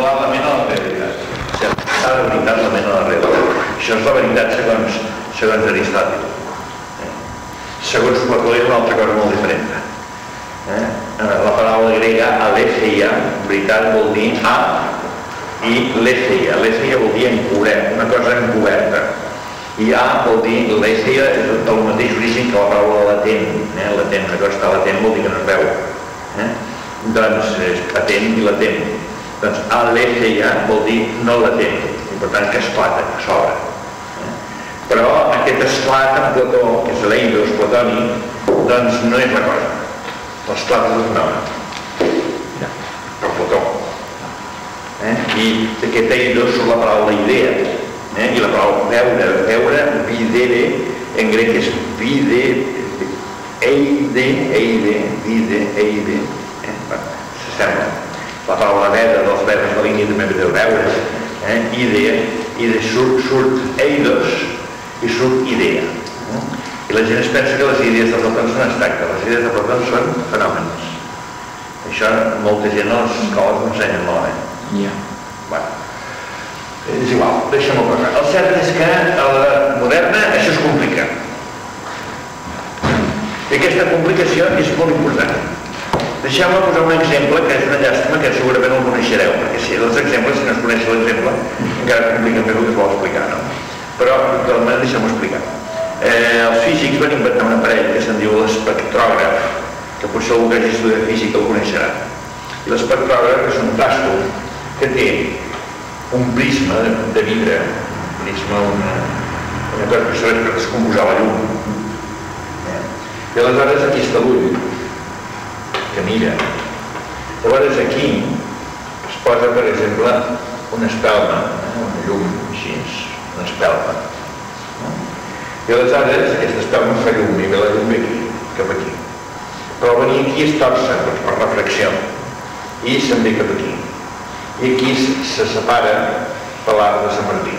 modelar la ment a la realitat. S'ha de veritat la ment a la realitat. Això és la veritat segons Aristòtil. Segons Plató és una altra cosa molt diferent. La paraula grega aletheia, veritat, vol dir a i letheia. Letheia vol dir encobert, una cosa encoberta. I a vol dir, letheia és del mateix origen que la paraula latent. Latent, una cosa està latent vol dir que no es veu. Doncs és patent i latent. Doncs aletheia vol dir no latent, i per tant que esclata, que s'obre. Però aquest esclat en Plató, que és l'eidos platònic, doncs no és la cosa. L'esclat és un fenomen. Per Plató. I d'aquest eidos surt la paraula idea. I la paraula veure, videre, en grec és vide, eide, vide. S'assembla. La paraula veda dels verbes de línia també ve de veure. Ide surt eidos, i surt idea. I la gent es pensa que les idees de Plató són abstractes. Les idees de Plató són fenòmens. Això molta gent a les escoles ho ensenyen molt bé. És igual, deixa'm-ho passar. El cert és que a la moderna això es complica. I aquesta complicació és molt important. Deixeu-me posar un exemple que és una llàstima que segurament el coneixereu, perquè si els exemples, si no es coneix l'exemple, encara compliquen més el que es vol explicar, no? Però, d'almenys, deixem-ho explicar. Els físics van inventar un aparell que se'n diu l'espectrògraf, que potser algú que hagi estudiat física el coneixerà. I l'espectrògraf és un tàstol que té un prisma de vidre, una cosa que serveix per descomposar la llum. I aleshores aquí està l'ull, que mira. Llavors aquí es posa, per exemple, una espelma, una llum així, una espelma. I aleshores aquesta espelma fa llum i ve la llum aquí, cap aquí. Però venir aquí es torça per refracció i se'n ve cap aquí. I aquí se separa per l'arc de Sant Martí.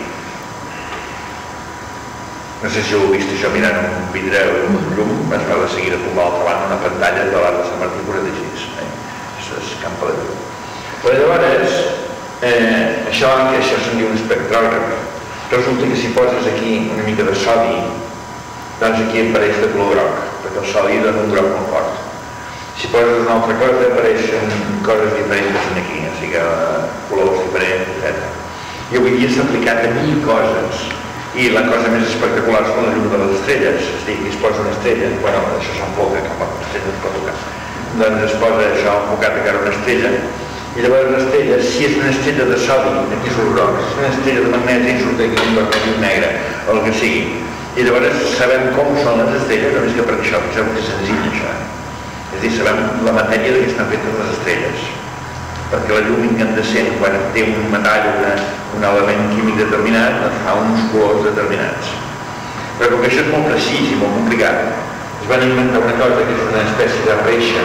No sé si ho heu vist això mirant un vidre o un llum, es va de seguida com l'altra banda una pantalla de l'arc de Sant Martí posat així. Això és camp de llum. Però llavors, això se'n diu un espectrògraf. Resulta que si poses aquí una mica de sodi, doncs aquí apareix de color groc, perquè el sodi dona un groc molt fort. Si poses una altra cosa, apareixen coses diferents que són aquí, o sigui, colors diferents, etc. I avui dia s'ha aplicat a 1000 coses, i la cosa més espectacular és la llum de les estrelles. És a dir, es posa una estrella, bueno, això s'enfoca cap a l'estrella, es pot tocar. Doncs es posa això enfocat a cara una estrella, i llavors l'estrella, si és una estrella de sodi, aquí surt groc, si és una estrella de magnesi, surt aquí un vermell i un negre, o el que sigui. I llavors sabem com són les estrelles, només que per això, penseu que és senzill això. És a dir, sabem la matèria de què estan fetes les estrelles. Perquè la llum incandescent, quan té un metall o un element químic determinat, fa uns colors determinats. Però com que això és molt precís i molt complicat, es van inventar una cosa que és una espècie de reixa,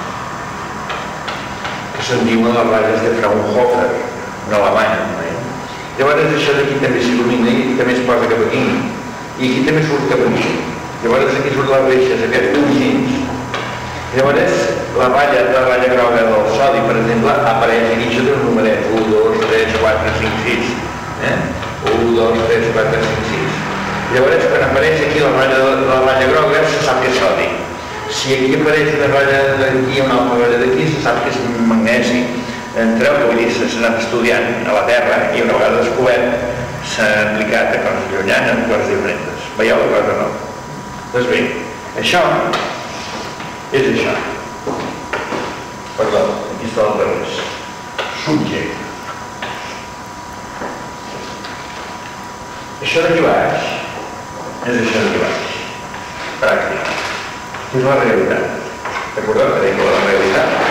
que se'n diuen les ratlles de Fraunhofer, un alemany. Llavors això d'aquí també s'il·lumina i també es posa cap aquí. I aquí també surt cap aquí. Llavors aquí surt les reixes, aquests puntins. Llavors la ratlla groga del sodi, per exemple, apareix aquí, això té un numeret, 1, 2, 3, 4, 5, 6. 1, 2, 3, 4, 5, 6. Llavors quan apareix aquí la ratlla groga se sap que és sodi. Si aquí apareix una ratlla d'aquí i una altra ratlla d'aquí, se sap que és magnesi. Entreu, que vull dir, s'ha anat estudiant a la Terra i una vegada descobert s'ha aplicat a coses llunyanes, coses diferents. Veieu la cosa, no? Doncs bé, això és això. Perdó, aquí està el revés. Subjecte. Això d'aquí baix és això d'aquí baix. Pràctica. És la realitat. Recordeu que deia la realitat?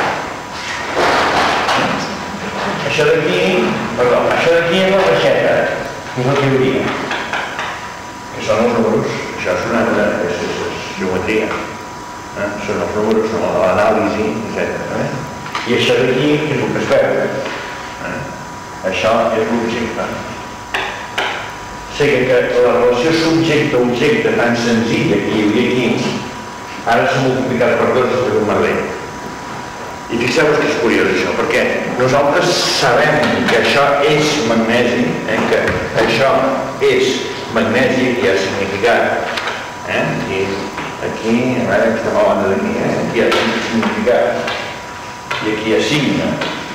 Això d'aquí és la reixeta, que és la teoria, que són els números, això és geometria, són els números, són l'anàlisi, etc. I això d'aquí és el que es veu, això és l'objecte. O sigui que la relació subjecte-objecte tan senzilla que hi havia aquí, ara s'ha multiplicat per 2 des d'un merder. I fixeu-vos que és curiós això, perquè nosaltres sabem que això és magnesi, que això és magnesi, que hi ha significat, i aquí, a veure, que estem a banda d'aquí, aquí hi ha significat, i aquí hi ha signe.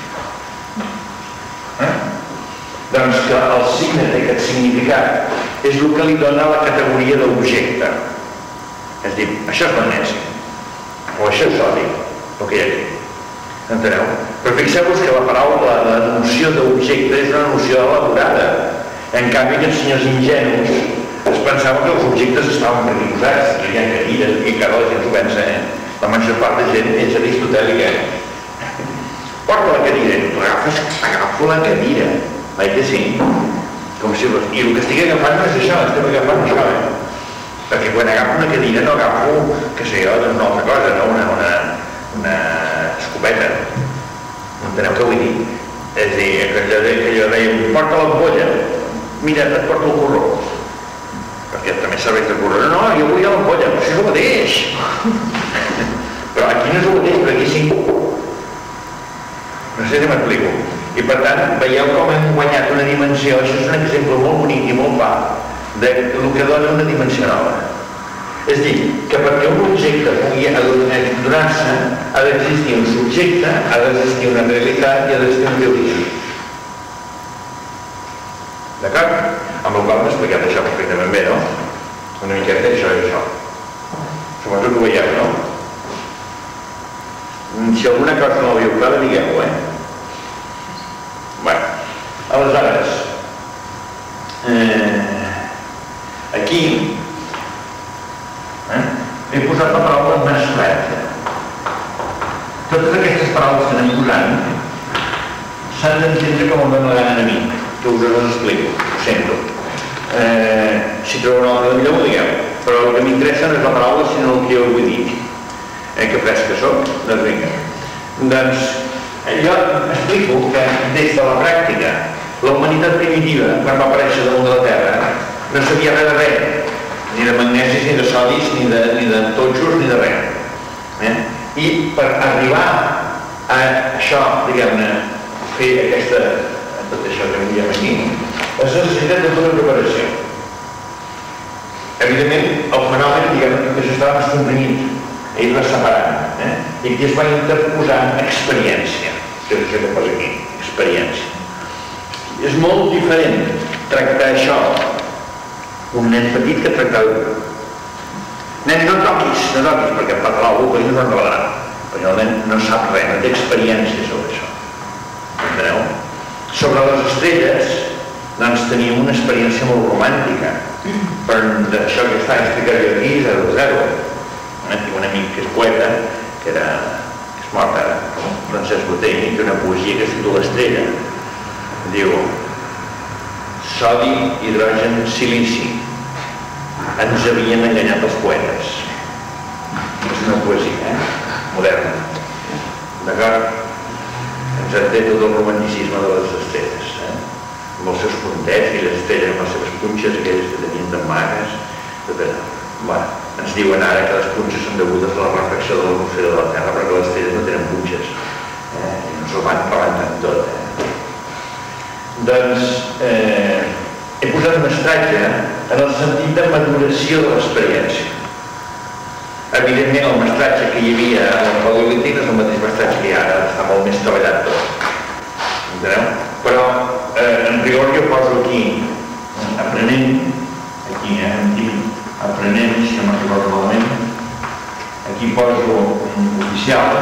Doncs que el signe té aquest significat és el que li dona la categoria d'objecte. És dir, això és magnesi, o això és sodi, el que hi ha aquí. Enteneu? Però fixeu-vos que la paraula, la noció d'objecte és una noció elaborada. En canvi, aquests senyors ingenus es pensaven que els objectes estaven predisposats, que hi ha cadires, i cada la gent s'ho pensa, La major part de gent és aristotèlica. Porta la cadira, agafo la cadira. Oi que sí? I el que estic agafant no és això, estic agafant això, Perquè quan agafo una cadira no agafo, que sé jo, una altra cosa, no? Una escopeta. Enteneu què vull dir? És a dir, que jo deia, porta l'ampolla, mira, et porto el corró. Perquè també serveix de corró. No, jo vull l'ampolla, però això és el mateix. Però aquí no és el mateix, però aquí sí. No sé si m'explico. I per tant, veieu com hem guanyat una dimensió, això és un exemple molt bonic i molt clar, del que dona una dimensió nova. És dir, que perquè un objecte pugui donar-se, ha d'existir un subjecte, ha d'existir una realitat i ha d'existir una teoria. D'acord? Amb el qual m'he explicat això perfectament bé, no? Una miqueta això i això. Suposo que ho veieu, no? Si alguna cosa no l'havíeu clara, digueu-ho, Bé, aleshores, aquí he posat la paraula mesclat. Totes aquestes paraules que anem posant s'han d'entendre com em dóna la gana a mi, que us les explico, ho sento. Si trobeu una altra millor ho digueu, però el que m'interessa no és la paraula sinó el que jo vull dir. Que fresc que soc, doncs vinga. Doncs jo explico que des de la pràctica la humanitat primitiva, quan va aparèixer damunt de la Terra, no sabia res de res, ni de magnesis, ni de sodis, ni de totxos, ni de res. I per arribar a això, diguem-ne, fer tot això que veiem aquí, es necessita tota una preparació. Evidentment, el fenomen, diguem-ne, que això estava més comprimit, ell va separant, i aquí es va interposant experiència, que és això que posa aquí, experiència. És molt diferent tractar això un nen petit que tractar un. Nen, no toquis, perquè em parlarà algú, però no se'n revelarà, perquè el nen no sap res, no té experiència sobre això. Enteneu? Sobre les estrelles, doncs teníem una experiència molt romàntica, però d'això que està explicat jo aquí, 0-0. Tinc un amic que és poeta, que és mort ara, Francesc Botell, i té una poesia que es titula Estrella. Diu: sodi, hidrogen, silici. Ens havien enganyat els poetes. És una poesia, moderna. D'acord? Ens entén tot el romanticisme de les estrelles, amb els seus puntets i les estrelles amb les seves punxes, aquelles que tenien tan magues, tot allò. Ens diuen ara que les punxes són degudes a la refracció de l'atmosfera de la Terra, perquè les estrelles no tenen punxes, i no se'l van rebentant tot. Doncs he posat un mestratge en el sentit de maduració de l'experiència. Evidentment, el mestratge que hi havia al paleolític és el mateix mestratge que hi ha ara, està molt més treballat tot. Enteneu? Però, en rigor, jo poso aquí, aprenent, aquí, aprenent, si no me'n recordo malament, aquí poso oficial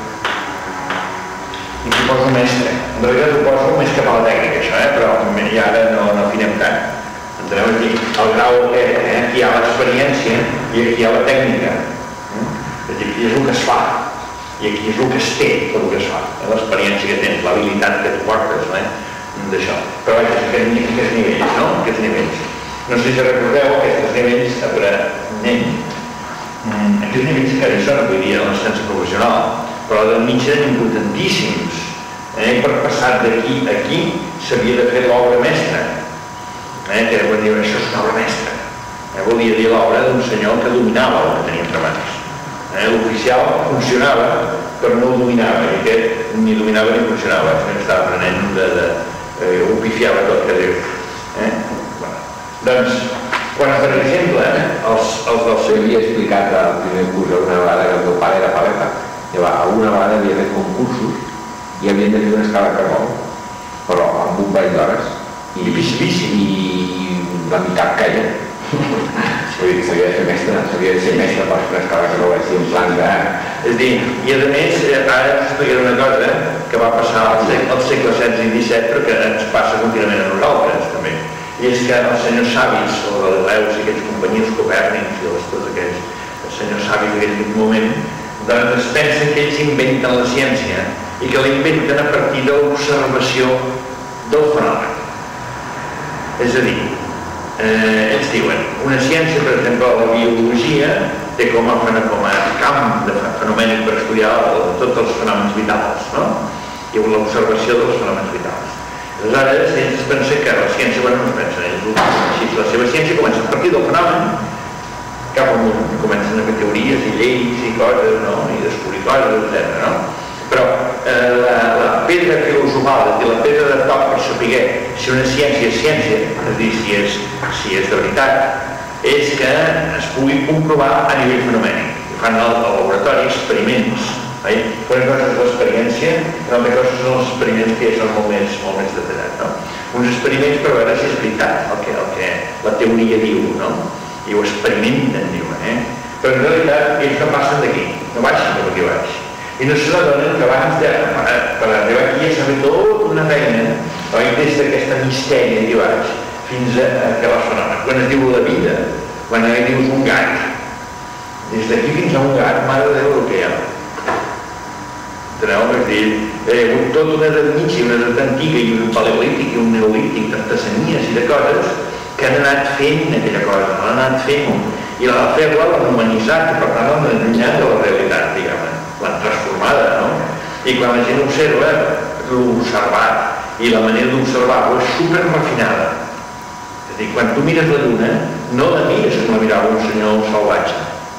i aquí poso mestre. En realitat ho poso més cap a la tècnica, això, però ja ara no afinem tant. Enteneu? Aquí el grau, aquí hi ha l'experiència i aquí hi ha la tècnica. És a dir, aquí és el que es fa i aquí és el que es té per el que es fa, l'experiència que tens, l'habilitat que tu portes d'això. Però vaja, aquests nivells, no? Aquests nivells. No sé si recordeu aquests nivells d'aprenent. Aquests nivells que hi són avui dia en l'ascens professional, però del mig eren importantíssims. Per passar d'aquí a aquí s'havia de fer l'obra mestra. Que quan diuen això és una obra mestra. Volia dir l'obra d'un senyor que dominava el que tenia entre mans. L'oficial funcionava però no ho dominava, i aquest ni dominava ni funcionava, sinó que estava aprenent ho pifiava tot, que diu. Doncs, quan, per exemple, els del seu... Havia explicat al primer curs una vegada que el meu pare era paleta. Alguna vegada havia fet concursos i havien de fer una escala de cargol, però amb un parell d'hores. I dificilíssim. I la meitat caia. Vull dir que s'havia de ser mestre per fer una escala de cargol, així en plan de... És a dir, i a més, ara us explicaré una cosa que va passar al segle XVI i XVII, però que ens passa contínuament a nosaltres, també. I és que els senyors savis, o Galileus i aquells companyies, Copèrnics i tots aquells senyors savis d'aquell moment, doncs es pensen que ells inventen la ciència i que la inventen a partir de l'observació del fenomen. És a dir, ells diuen, una ciència, per exemple, la biologia, té com a camp de fenomènic per estudiar tots els fenòmens vitals, no? I l'observació dels fenòmens vitals. Aleshores, ells es pensen que la ciència, bueno, no es pensen, ells la seva ciència comença a partir del fenomen, cap amunt, comencen a fer teories i lleis i coses, no? I descobrir coses, etc. No? Però la pedra filosofal, és a dir, la pedra de toc per saber si una ciència és ciència, és a dir, si és de veritat, és que es pugui comprovar a nivell fenomènic. Fan al laboratori experiments. Una cosa és l'experiència, una altra cosa són els experiments que ja són molt més detallats. Uns experiments per veure si és veritat el que la teoria diu, i ho experimenten, diuen. Però en realitat ells no passen d'aquí, no baixen cap aquí baix. I no se n'adonen que abans per arribar aquí ja s'ha fet tota una feina, des d'aquesta mistèria aquí baix, fins a acabar el fenomen. Quan es diu la vida, quan dius un gat, des d'aquí fins a un gat, mare de Déu el que hi ha. Enteneu? És dir, hi ha hagut tota una edat mitja, una edat antiga i un paleolític i un neolític d'artesanies i de coses que han anat fent aquella cosa, l'han anat fent i l'han fet-la, l'han humanitzat i per tant l'han allunyat de la realitat, diguem-ne, l'han transformada, no? I quan la gent observa, l'observat i la manera d'observar-lo és superrefinada. És a dir, quan tu mires la lluna, no la mires com la mirava un senyor salvatge.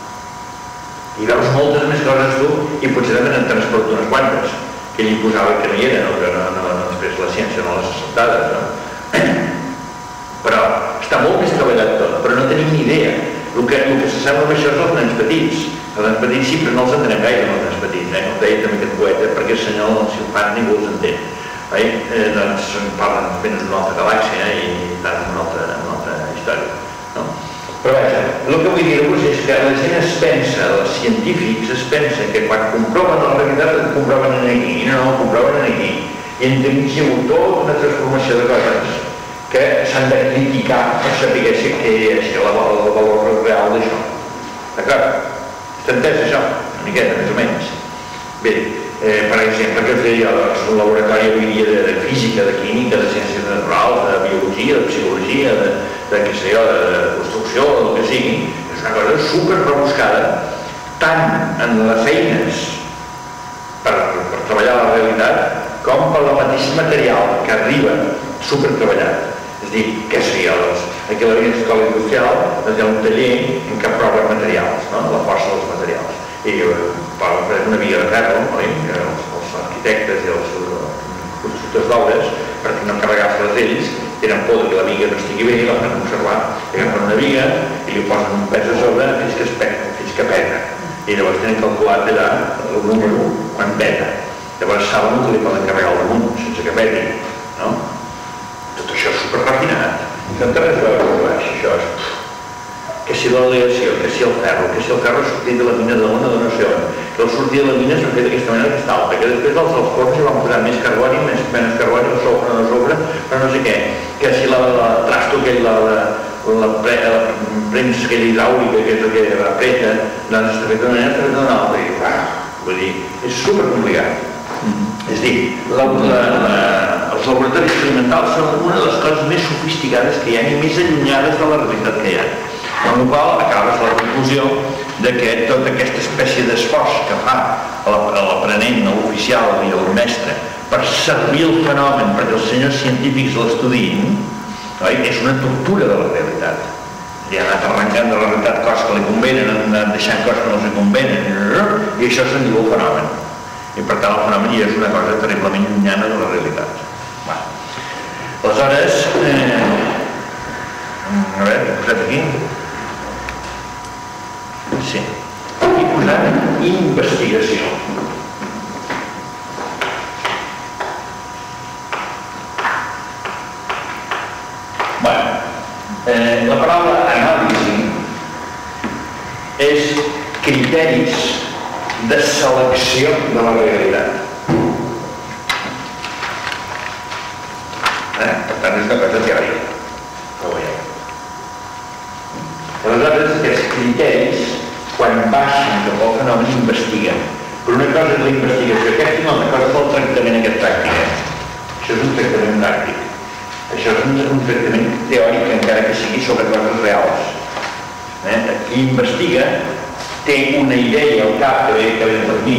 I veus moltes més coses tu i potser també n'en transport unes quantes que ell imposava que no hi eren, que després la ciència no les ha acceptades. Però està molt més treballat tot, però no tenim ni idea. El que s'assembla amb això és els nens petits. Els nens petits sí, però no els entenem gaire, els nens petits. Com deia també aquest poeta, perquè el senyor, si ho fan, ningú els entén. Doncs parlen ben d'una altra galàxia i tant d'una altra història. Però vaja, el que vull dir-vos és que la gent es pensa, els científics es pensen que quan comproven la realitat ho comproven aquí, i no, ho comproven aquí. I entremig hi ha hagut tota una transformació de coses que s'han de criticar per saber què és el valor real d'això. D'acord? Està entès això? Una miqueta, més o menys. Bé, per exemple, que us deia, el laboratori avui dia de física, de química, de ciències naturals, de biologia, de psicologia, de construcció, del que sigui, és una cosa super rebuscada, tant en les eines per treballar la realitat, com per la mateixa material que arriba super treballat. És a dir, què seria? Aquí a la Via Escola Industrial hi ha un taller en què proven materials, la força dels materials. I proven una viga de ferro, els arquitectes i els constructors d'obres, perquè no carregar-se-les ells, tenen por que la viga no estigui bé, la fan conservar, agafen una viga i li posen un pes a sobre fins que peta. I llavors tenen calculat allà el número quan peta. Llavors saben que li poden carregar al damunt sense que peti. Tot això és superrefinat. No té res a veure amb baix, això és... Que si l'aleació, que si el ferro ha sortit de la mina de l'ona de no sé on, que el sortir de la mina s'ha fet d'aquesta manera que està alta, que després els forns hi van posar més carboni, menys carboni, el sofre, no sofre, però no sé què, que si la trasto aquell, la premsa aquella hidràulica, que és el que apreta, doncs s'ha fet d'una manera, s'ha fet d'una altra, i vull dir, és supercomplicat. És a dir, els laboratoris experimentals són una de les coses més sofisticades que hi ha i més allunyades de la realitat que hi ha. Amb la qual acabes la conclusió que tota aquesta espècie d'esforç que fa l'aprenent, l'oficial i el mestre per servir el fenomen perquè els senyors científics l'estudiïn, és una tortura de la realitat. I ha anat arrencant de la realitat coses que li convenen, ha anat deixant coses que no els convenen, i això se'n diu el fenomen. I per tant el fenomen ja és una cosa terriblement llunyana de la realitat. Aleshores, a veure, he posat aquí. Sí, he posat investigació. La paraula anàlisi és criteris de selecció de la realitat. Per tant, és una cosa teòrica. Aleshores, aquests criteris, quan baixen cap al fenomen, investiguen. Però una cosa és la investigació aquesta i una altra cosa és el tractament aquest pràctic. Això és un tractament pràctic. Això és un tractament teòric, encara que sigui sobre coses reals. Qui investiga té una idea al cap que ve per mi.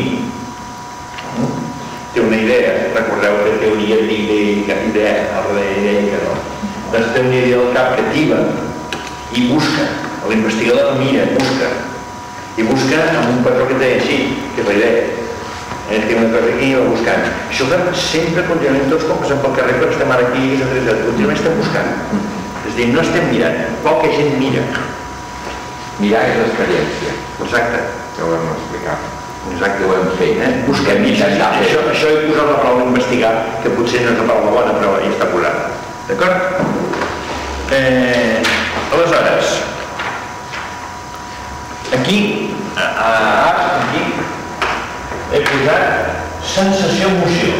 Té una idea, recordeu que teoria d'idea, idea, no? Doncs té una idea al cap que activa i busca. L'investigador mira, busca amb un patró que té així, que és la idea. Té una cosa aquí i va buscant. Això ho fem sempre contínuament tots quan passem pel carrer, quan estem ara aquí, contínuament estem buscant. És a dir, no estem mirant, poca gent mira. Mirar és l'experiència. Exacte. Ja ho vam explicar. Exacte, ho hem fet. Busquem. Això he posat la paraula investigar, que potser no és la paraula bona, però hi està posada. D'acord? Aleshores, aquí, aquí, he posat sensació-emoció.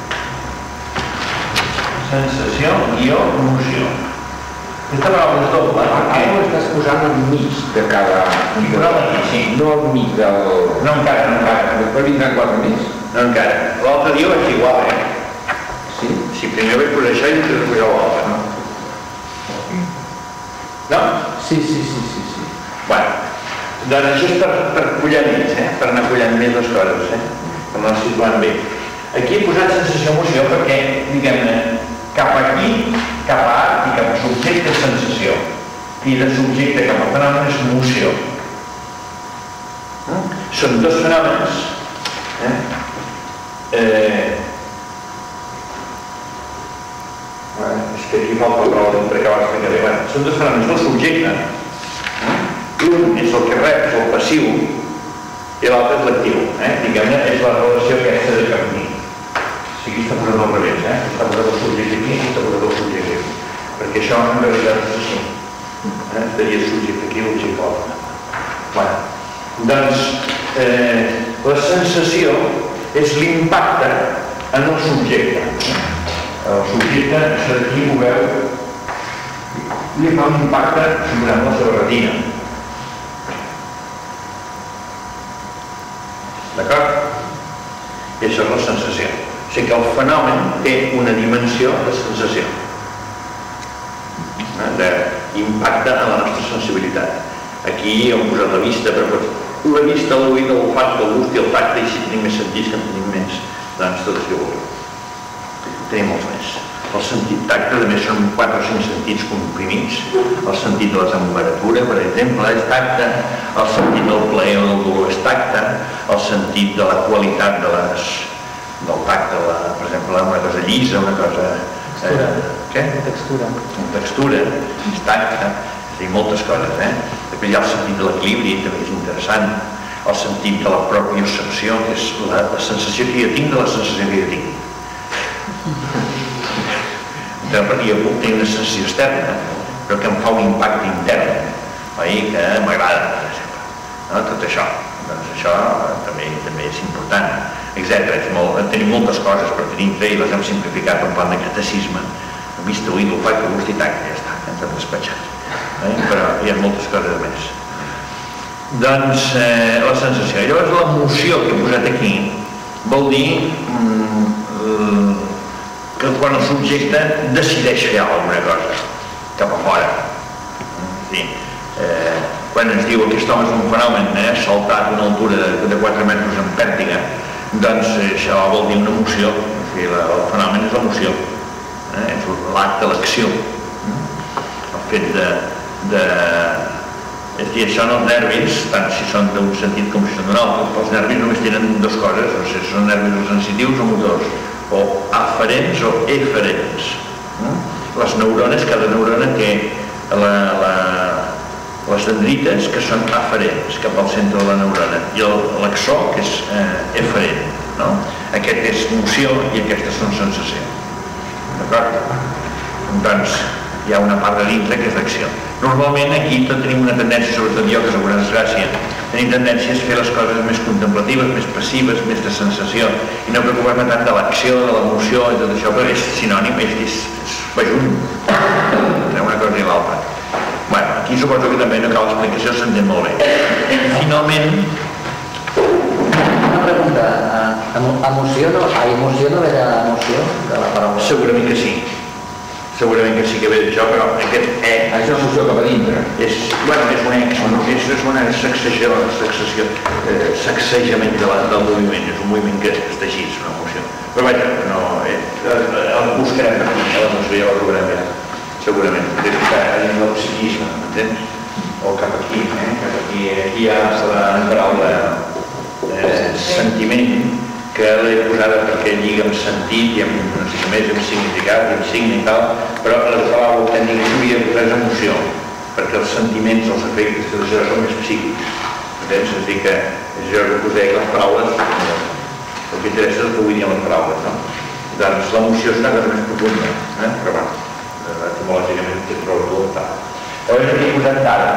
Sensació-emoció. Aquesta paraula és doble. Ara ho estàs posant enmig de cada... Sí. No enmig del... No encara. Després vindran 4 més. No encara. L'altre dia ho vaig igual, Sí? Si primer vaig posar això i després vaig posar l'altre. No? Sí. Bueno. Doncs això és per collar més, per anar collant més les coses, per anar situant bé. Aquí he posat sensació-emoció perquè, diguem-ne, cap aquí, cap a art i cap a subjecte és sensació. I de subjecte cap a fenomen és emoció. Són dos fenòmens. És que aquí falta prou per acabar d'explicar bé. Són dos fenòmens del subjecte. L'un és el que rep, és el passiu, i l'altre és l'actiu. Diguem-ne, és la relació aquesta de camí. O sigui, està posat al revés, està posat el subjecte aquí i està posat el subjecte aquí. Perquè això en realitat és així. Estaria el subjecte aquí i l'objecte l'altre. Doncs, la sensació és l'impacte en el subjecte. El subjecte, això d'aquí ho veu, li fa un impacte sobre la seva retina. D'acord? I això és la sensació. O sigui que el fenomen té una dimensió de sensació, d'impacte en la nostra sensibilitat. Aquí hem posat la vista, però la vista, l'oïda, l'olfacte, el gust i el tacte, i si tenim més sentits, que en tenim més, doncs tot és igual. Tenim molts més. El sentit tacte, a més, són 4 o 5 sentits comprimits. El sentit de la temperatura, per exemple, és tacte. El sentit del plaer o del dolor és tacte. El sentit de la qualitat del tacte, per exemple, una cosa llisa, una cosa... Què? Textura. Textura, és tacte. És a dir, moltes coses, Després hi ha el sentit de l'equilibri, també és interessant. El sentit de la propiocepció, que és la sensació que jo tinc de la sensació que jo tinc. Perquè jo puc tenir una sensació externa, però que em fa un impacte intern, que m'agrada, per exemple. Tot això. Doncs això també és important, etc. Tenim moltes coses per tenir entre i les hem simplificat en plan de catecisme. Vista, oïda, olfacte, gust i tacte, ja està, ens hem despatxat. Però hi ha moltes coses més. Doncs la sensació. Llavors l'emoció que he posat aquí vol dir que quan el subjecte decideix fer alguna cosa cap a fora. Quan ens diu que aquest home és un fenomen, saltat a una altura de 4 metres en pèrtiga, doncs això vol dir una emoció. El fenomen és l'emoció, és l'acte, l'acció, el fet de És a dir, això en els nervis, tant si són d'un sentit com si són d'un altre, els nervis només tenen dues coses, no sé si són nervis sensitius o motors, o aferents o eferents. Les neurones, cada neurona té les dendrites, que són aferents cap al centre de la neurona, i l'axó, que és eferent. Aquest és moció i aquestes són sensació. D'acord? Doncs hi ha una part de dintre que és d'acció. Normalment aquí tot tenim una tendència, sobretot jo, que és alguna desgràcia, tenim tendències a fer les coses més contemplatives, més passives, més de sensació, i no preocupar-me tant de l'acció, de l'emoció i tot això, però és sinònim, és bejunt entre una cosa i l'altra. Bé, aquí suposo que també no cal explicació, s'entén molt bé. Finalment... Una pregunta, emoció no ve de l'emoció, de la paraula? Segurament que sí. Segurament que sí que ve d'això, però aquest Això és emoció cap a dintre. és una sacsejament del moviment, és un moviment que està així, és una emoció. Però vaja, el buscarem per aquí, l'emoció ja la trobarem ja, segurament, perquè està dins del psiquisme, m'entens? O cap aquí, aquí hi ha la paraula sentiment, que l'he posada perquè lliga amb sentit i amb, no sé què més, amb significat i amb signe i tal, però la paraula tècnica que havia de posar emoció, perquè els sentiments, els efectes, tot això són més psíquics. Entens? És a dir, que és jo que posé les paraules, el que interessa és el que vull dir amb les paraules, no? Doncs l'emoció és una cosa més profunda, però bueno, etimològicament té prou voluntat. Llavors aquí he posat d'ara.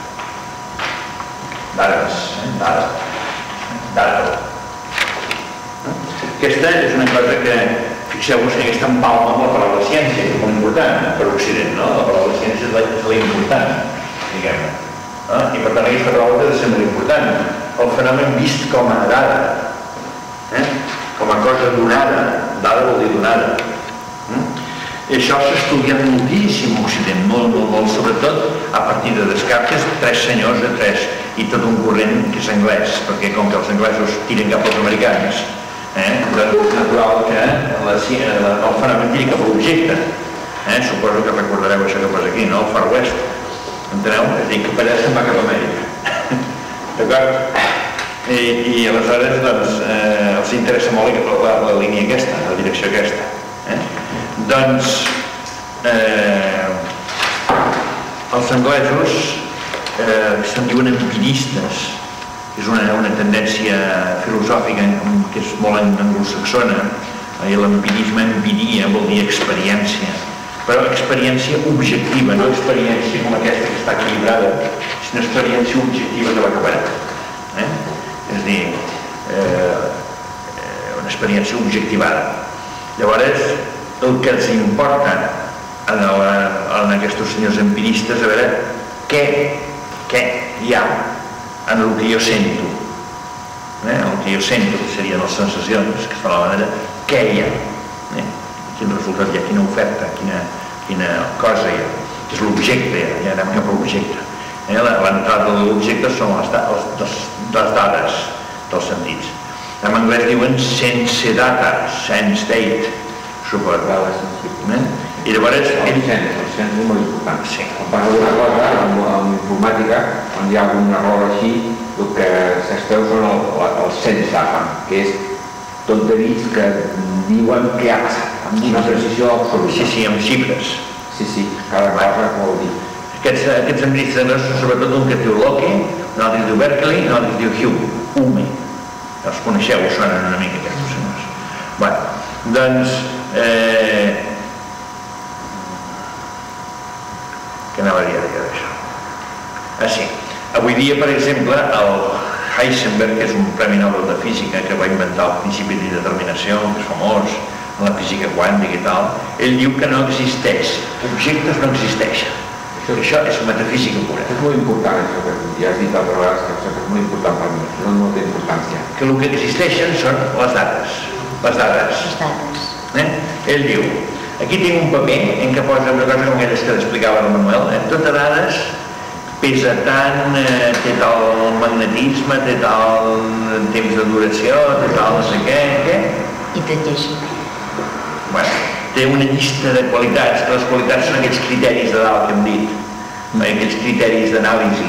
D'ara. Aquesta és una cosa que, fixeu-vos que aquesta empalma amb la paraula ciència, que és molt important per Occident, no? La paraula ciència és l'important, diguem-ne. I per tant aquesta paraula ha de ser molt important. El fenomen vist com a dada, com a cosa donada, dada vol dir donada. I això s'ha estudiat moltíssim a Occident, molt, sobretot a partir de Descartes, tres senyors de tres, i tot un corrent que és anglès, perquè com que els anglesos tiren cap als americans, doncs és natural que el fenomen tiri cap a l'objecte. Suposo que recordareu això que posa aquí, no? El Far West. Enteneu? És a dir, que allà se'n va cap a Amèrica. D'acord? I aleshores, doncs, els interessa molt la línia aquesta, la direcció aquesta. Doncs, els anglesos se'n diuen empiristes. És una tendència filosòfica que és molt anglosaxona, i l'empirisme, empiria, vol dir experiència, però experiència objectiva, no experiència com aquesta que està equilibrada, sinó experiència objectiva que va acabar. És a dir, una experiència objectivada. Llavors, el que els importa en aquests senyors empiristes, a veure, què hi ha en el que jo sento, el que jo sento, que serien les sensacions, que es fa la manera, què hi ha, quin resultat hi ha, quina oferta, quina cosa hi ha, que és l'objecte, ja anem cap a l'objecte. L'entrada de l'objecte són les dades dels sentits. En anglès diuen sense data, sense date, suposo. I llavors... El sens és molt important. Quan passa alguna cosa, en informàtica, on hi ha algun error així, el que s'esteu són els sens data, que és tonteries que diuen què ha passat, amb una precisió absoluta. Sí, amb xifres. Sí, cada cosa que vol dir. Aquests empiristes, sobretot un que es diu Locke, un altre es diu Berkeley i un altre es diu Hume. Els coneixeu, us sonen una mica aquests senyors. Bé, doncs... Què anava a dir d'això? Sí, avui dia, per exemple, el Heisenberg, que és un premi Nobel de Física que va inventar el principi d'indeterminació, que és famós, en la física quàntica i tal, ell diu que no existeix, objectes no existeixen. Això és metafísica pura. És molt important això que ja has dit altres vegades, que és molt important per mi, no té importància. Que el que existeixen són les dades. Les dades. Ell diu, aquí tinc un paper en què posa una cosa com aquelles que t'explicava el Manuel, tota dades, pesa tant, té tal magnetisme, té tal temps de duració, té tal no sé què... I tot així. Bueno, té una llista de qualitats, que les qualitats són aquells criteris de dalt que hem dit, aquells criteris d'anàlisi,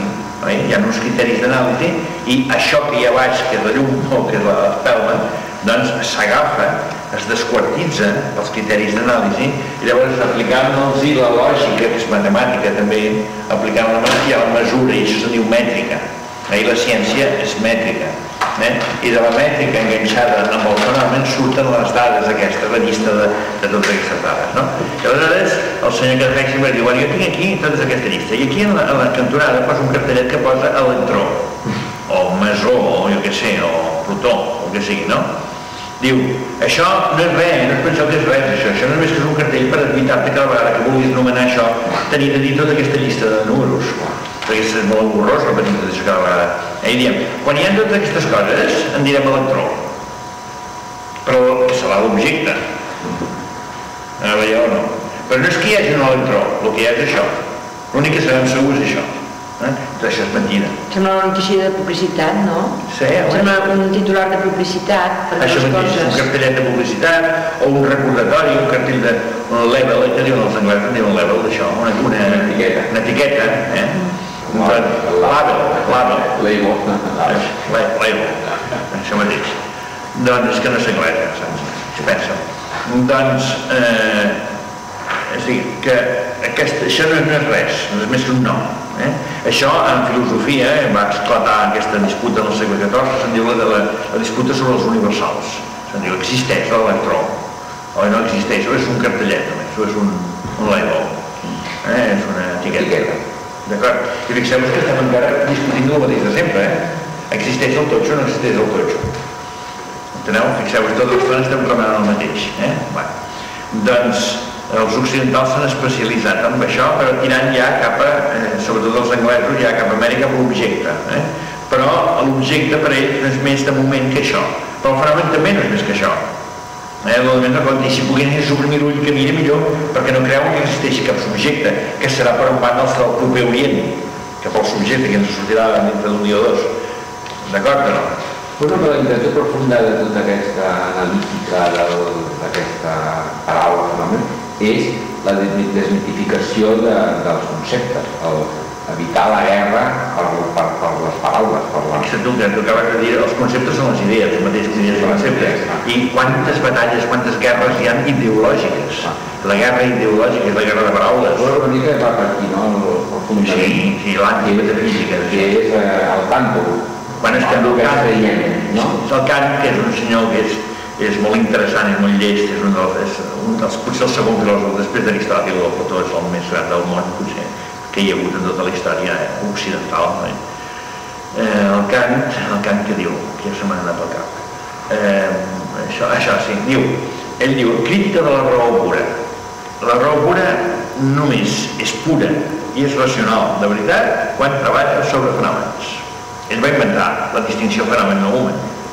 hi ha uns criteris d'anàlisi i això que hi ha baix, que és la llum o que és l'espelma, doncs s'agafa, es desquartitza els criteris d'anàlisi i llavors aplicant-los la lògica, que és matemàtica també, aplicant la mesura, i això se'n diu mètrica. I la ciència és mètrica. I de la mètrica enganxada amb el fenomen surten les dades aquestes, la llista de totes aquestes dades. I aleshores el senyor Cartesi va dir, jo tinc aquí tota aquesta llista, i aquí en la cantonada posa un cartellet que posa electró, o mesó, o jo què sé, o protó, o el que sigui, no? Diu, això no és res, no es penseu que és res, això només que és un cartell per evitar-te cada vegada que vulguis anomenar això, tenir de dir tota aquesta llista de números, perquè és molt engorrós repetir tot això cada vegada. I diem, quan hi ha totes aquestes coses, en direm electró, però serà l'objecte. Veieu o no? Però no és que hi hagi un electró, el que hi ha és això. L'únic que sabem segur és això. Això és mentida. Sembla una notícia de publicitat, no? Sí, sembla un titular de publicitat. Això mateix, un cartellet de publicitat o un recordatori, un cartell de level, que diuen els anglesos, en diuen level d'això, una etiqueta, label, això mateix. Doncs és que no sé anglès, saps? Si pensa. Doncs, que això no és res, no és més que un nom. Això en filosofia va esclatar aquesta disputa del segle XIV, se'n diu la disputa sobre els universals. Se'n diu, existeix l'electró o no existeix, o és un cartellet només, o és un label, és una etiqueta. D'acord? I fixeu-vos que estem encara discutint el mateix de sempre, existeix el totxo o no existeix el totxo. Enteneu? Fixeu-vos, tota l'estona estem remenant el mateix. Doncs els occidentals s'han especialitzat en això, però tirant ja cap a, sobretot els anglesos, ja cap a Amèrica per l'objecte. Però l'objecte per ells no és més de moment que això. Però el fenomen també no és més que això. I si poguessin suprimir-ho que mira millor, perquè no creuen que existeixi cap subjecte, que serà per on van els del proper Orient, cap al subjecte que ens sortirà dintre d'un dia o dos. D'acord o no? Però la intenció profunda de tota aquesta analítica d'aquesta paraula fenomen és la desmitificació dels conceptes, evitar la guerra per les paraules. Tu acabes de dir, els conceptes són les idees, els mateixos idees i conceptes. I quantes batalles, quantes guerres hi ha ideològiques? La guerra ideològica és la guerra de paraules. Una mica va per aquí, no? Sí, l'antimetafísica. Que és el canto. Quan és que el Kant, que és un senyor que és molt interessant, és molt llest, és potser el segon filòsof després d'Aristòtil, el Plató és el més gran del món, potser, que hi ha hagut en tota la història occidental. El Kant que diu, que ja se m'ha anat al cap, això sí, ell diu, crítica de la raó pura. La raó pura només és pura i és racional, de veritat, quan treballa sobre fenòmens. Ell va inventar la distinció fenomen-no-human.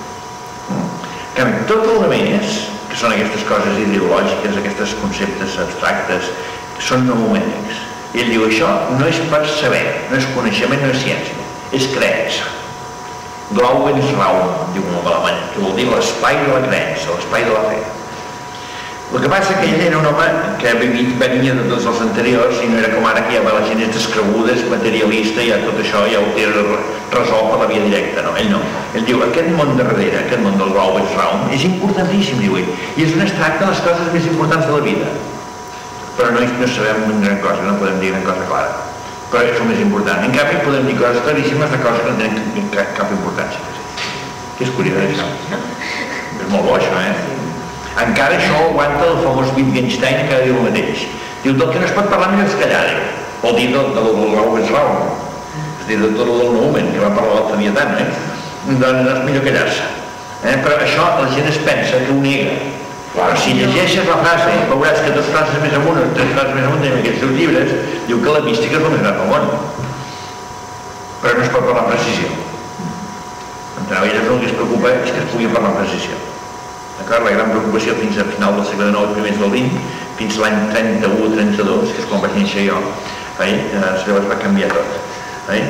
Tot el més, que són aquestes coses ideològiques, aquests conceptes abstractes, són no-humènics. I ell diu, això no és per saber, no és coneixement, no és ciència, és creença. Glaubensraum, diu un home alemany, que vol dir l'espai de la creença, l'espai de la fe. El que passa que ell era un home que venia de tots els anteriors i no era com ara que ja la gent és descreguda, és materialista, ja tot això ja ho té resolt per la via directa, no? Ell no. Ell diu, aquest món darrere, aquest món del Glaubensraum, és importantíssim, diu ell, i és on es tracta les coses més importants de la vida. Però no sabem gran cosa, no podem dir gran cosa clara. Però és el més important. En canvi, podem dir coses claríssimes de coses que no tenen cap importància. Que és curiós, això. És molt bo, això, Encara això aguanta el famós Wittgenstein, que diu el mateix. Diu, del que no es pot parlar millor és callar, vol dir del Glaubensraum, és dir, de tot el del no-human, que va parlar l'altre dia tant, doncs és millor callar-se. Però això la gent es pensa que ho nega. Però si llegeixes la frase, veuràs que dues frases més amunt, o tres frases més amunt, en aquests seus llibres, diu que la mística és el més gran del món. Però no es pot parlar amb precisió. Enteneu, ell el que es preocupa és que es pugui parlar amb precisió. La gran preocupació fins al final del segle XIX i primers del XX, fins l'any 31 o 32, que és quan vaig néixer jo, llavors va canviar tot. El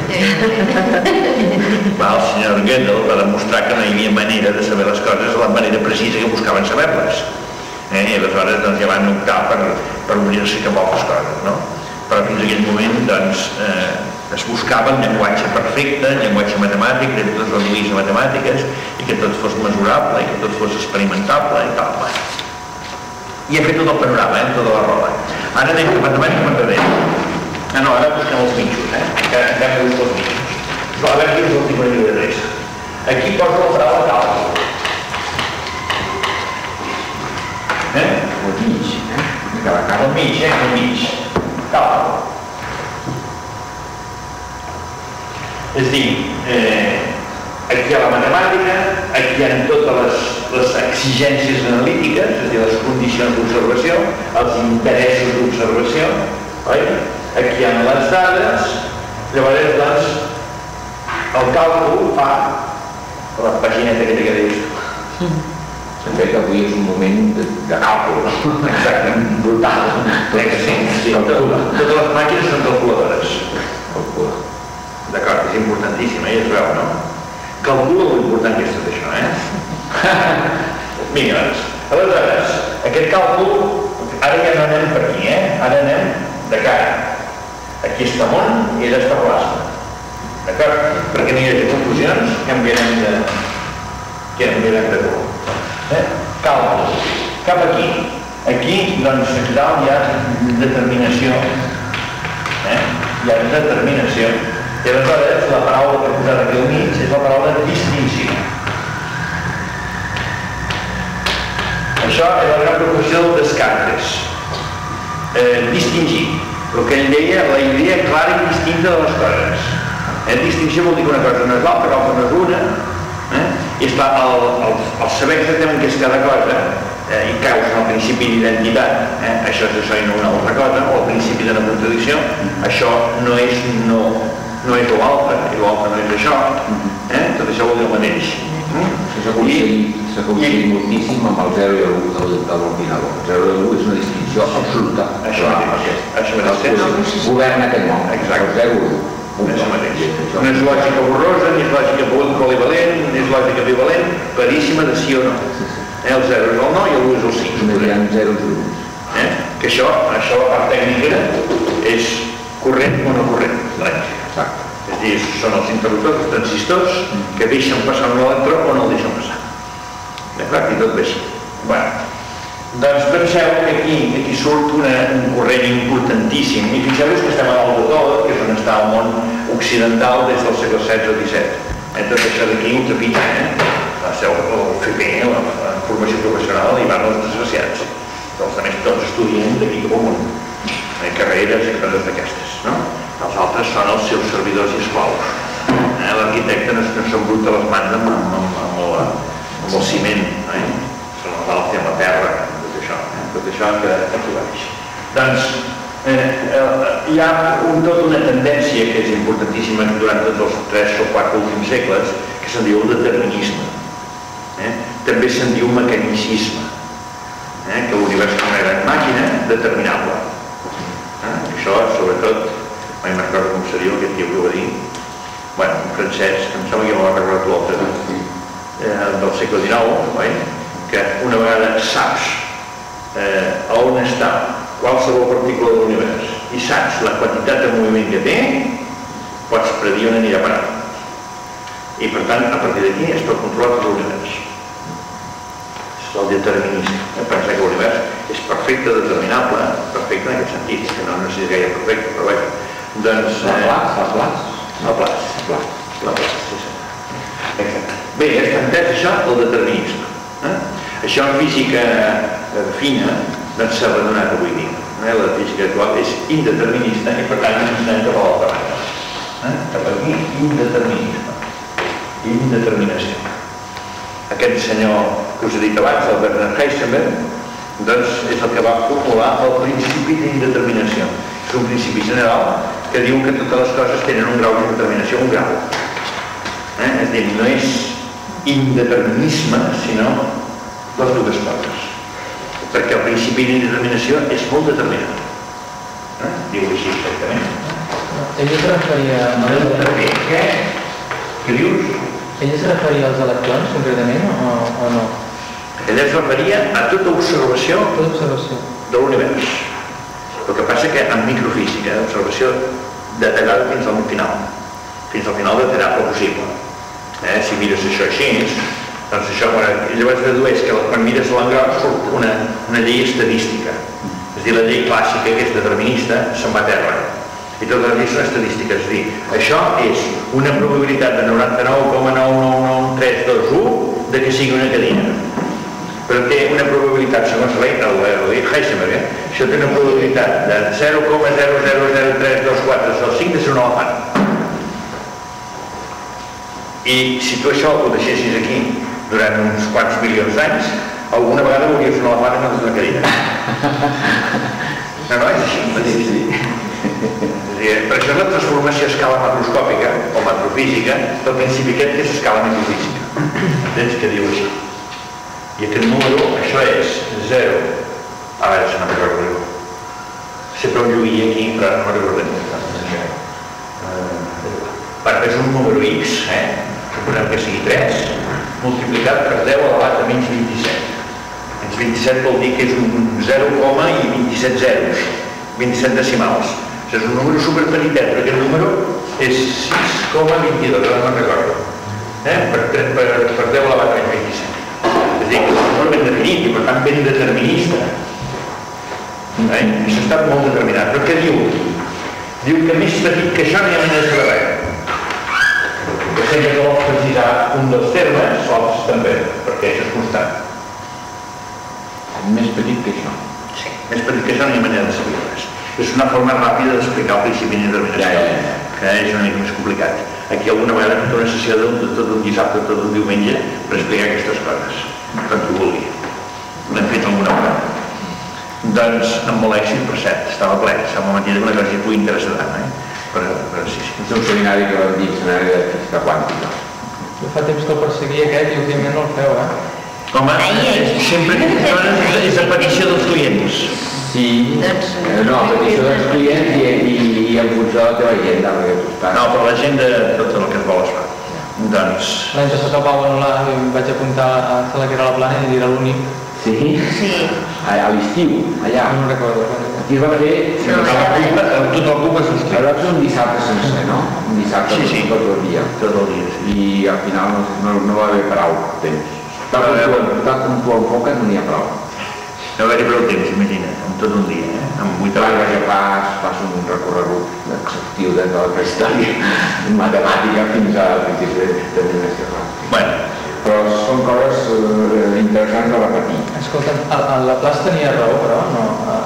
senyor Gödel va demostrar que no hi havia manera de saber les coses de la manera precisa que buscaven saber-les. I aleshores ja van optar per obrir-se cap a altres coses, no? Però fins a aquell moment, doncs, Es buscava un llenguatge perfecte, un llenguatge matemàtic, que tot es reduís a matemàtiques i que tot fos mesurable i que tot fos experimentable i tal. I he fet tot el panorama, tota la roda. Ara anem cap endavant i cap enrere. No, ara busquem els mitjos, encara que busquem els mitjos. A veure quin és el tipus de adreça. Aquí poso la paraula càlcul. Al mig, Al mig, al mig. Càlcul. És a dir, aquí hi ha la matemàtica, aquí hi ha totes les exigències analítiques, és a dir, les condicions d'observació, els interessos d'observació, oi? Aquí hi ha les dades, llavors, doncs, el càlcul fa la pagineta que deies tu. De fet, avui és un moment de càlcul, exactament, brutal. Sí, totes les màquines són calculadores. D'acord, és importantíssim, ja es veu, no? Calcula l'important que és tot això, Mira, aleshores, aquest càlcul, ara ja no anem per aquí, Ara anem de cara. Aquí està món i allà està plasma. D'acord? Perquè no hi hagi confusions, canviarem de color. Càlcul. Cap aquí. Aquí, doncs, aquí dalt hi ha determinació. Hi ha determinació. I aleshores, la paraula que he posat aquí al mig és la paraula distinció. Això és la gran preocupació del Descartes. Distingir. El que ell deia, la idea clara i distinta de les coses. Distinció vol dir que una cosa no és l'altra, que l'altra no és una. I esclar, el saber exactament què és cada cosa i caus en el principi d'identitat, això és això i no una altra cosa, o el principi de la contradicció, això no és l'altre, i l'altre no és això, tot això vol dir el mateix. S'ha aconseguit moltíssim amb el 0 i el 1 de l'ordinador. El 0 i el 1 és una distinció absoluta. Això mateix. Governa aquest món. Exacte. El 0 i el 1. Això mateix. No és lògica borrosa, ni és lògica polivalent, ni és lògica bivalent, claríssima de sí o no. El 0 és el no i el 1 és el sí. Només hi ha 0 i 1. Que això, a part tècnica, és corrent o no corrent. Exacte. És a dir, són els interruptors, els transistors, que deixen passar un electró o no el deixen passar. D'acord? I tot ve així. Doncs penseu que aquí surt un corrent importantíssim. I fixeu-vos que estem a dalt de tot, que és on està el món occidental des del segle XVI o XVII. Tot això d'aquí ho trepitja, el FP, la formació professional, i van els desgraciats. Els altres tots estudien d'aquí cap al món. Carreres i coses d'aquestes, no? Els altres són els seus servidors i esclaus. L'arquitecte no s'embruta les mans amb el ciment, són els altres i amb la terra, tot això que aprovareix. Doncs hi ha tota una tendència que és importantíssima durant tots els 3 o 4 últims segles, que se'n diu el determinisme. També se'n diu mecanicisme, que l'univers és una gran màquina determinable. Això, sobretot, mai me'n recordo com se diu aquest tio que ho va dir, un francès, que em sembla que ja m'ho ha recordat l'altre, del segle XIX, que una vegada saps on està qualsevol partícula de l'univers i saps la quantitat de moviment que té, pots predir on anirà a parar. I per tant, a partir d'aquí es pot controlar tot l'univers. És el determinisme. Pensar que l'univers és perfecte, determinable, perfecte en aquest sentit, que no és gaire perfecte, però bé. Doncs... El plaç, sí. Bé, és entès això, el determinisme. Això en física fina doncs s'ha abandonat avui dia. La física actual és indeterminista i per tant ens anem cap a l'altra banda. Cap aquí, indeterminisme. Indeterminació. Aquest senyor que us he dit abans, el Bernard Heisenberg, doncs és el que va formular el principi d'indeterminació. És un principi general que diu que totes les coses tenen un grau d'indeterminació, un grau. És a dir, no és indeterminisme, sinó les dues coses. Perquè el principi d'indeterminació és molt determinat. Diu així exactament. Ell es referia... Què dius? Ell es referia als electrons, concretament, o no? Ell es referia a tota observació de l'univers. El que passa que en microfísica, observació detallada fins al final detallar-lo possible. Si mires això així, doncs això, llavors dedueix que quan mires l'engròs surt una llei estadística. És a dir, la llei clàssica, que és determinista, se'n va a terra. I totes les lleis són estadístiques. És a dir, això és una probabilitat de 99,99321 de que sigui una cadira. Però té una probabilitat, segons el Heisenberg, això té una probabilitat de 0,00032405 de ser un elefant. I si tu això ho deixessis aquí durant uns quants milions d'anys, alguna vegada veuries un elefant en una cadira. No, és així. Per això és la transformació a escala macroscòpica o macrofísica del principi aquest que és escala microfísica. Entens que diu així? I aquest número, això és 0. A veure si no me'n recordo. Sempre ho lluïa aquí, però no me'n recordo. És un número X, suposem que sigui 3, multiplicat per 10 elevat a menys 27. Menys 27 vol dir que és un 0, i 27 zeros, 27 decimals. És un número superpetitet, però aquest número és 6,22, no me'n recordo. Per 10 elevat a menys 27. És a dir, que és un número ben definit i per tant ben determinista. Això ha estat molt determinat. Però què diu? Diu que més petit que això no hi ha manera de saber res. Que sempre que vols precisar un dels termes, sols també, perquè això és constant. Més petit que això. Sí, més petit que això no hi ha manera de saber res. És una forma ràpida d'explicar el principi d'indeterminació, que és una mica més complicat. Aquí alguna vegada hem fet una sessió de tot un dissabte, tot un diumenge, per explicar aquestes coses, quan tu vulgui. L'hem fet alguna vegada. Doncs, amb molt èxit, per cert, estava ple, s'ha momentit una cosa que pugui interessar tant, però sí. És un seminari que vam dir, seminari de física quàntica. Fa temps que el perseguia aquest i últimament no el feu, Home, sempre és a petició dels clients. Sí, no, a petició dels clients i en funció de la teva agenda, perquè tu estàs... No, per l'agenda tot el que es vol es fa. Doncs... L'any passat el Pau Anulà em vaig apuntar a la que era la plana i era l'únic. Sí? Sí. A l'estiu, allà. No recordo. Aquí es va fer... Tot el club és l'estiu. Va ser un dissabte sencer, no? Un dissabte tot el dia. Tot el dia, sí. I al final no va haver prou temps. Tal com tu enfoques no n'hi ha prou. No va haver prou temps, imagina't, amb tot un dia, amb 8 Clar, hores. que fas un recorregut exhaustiu de la història matemàtica fins a principi de determinació. Bueno, però són coses interessants de repetir. Escolta, el Laplace tenia raó, però no...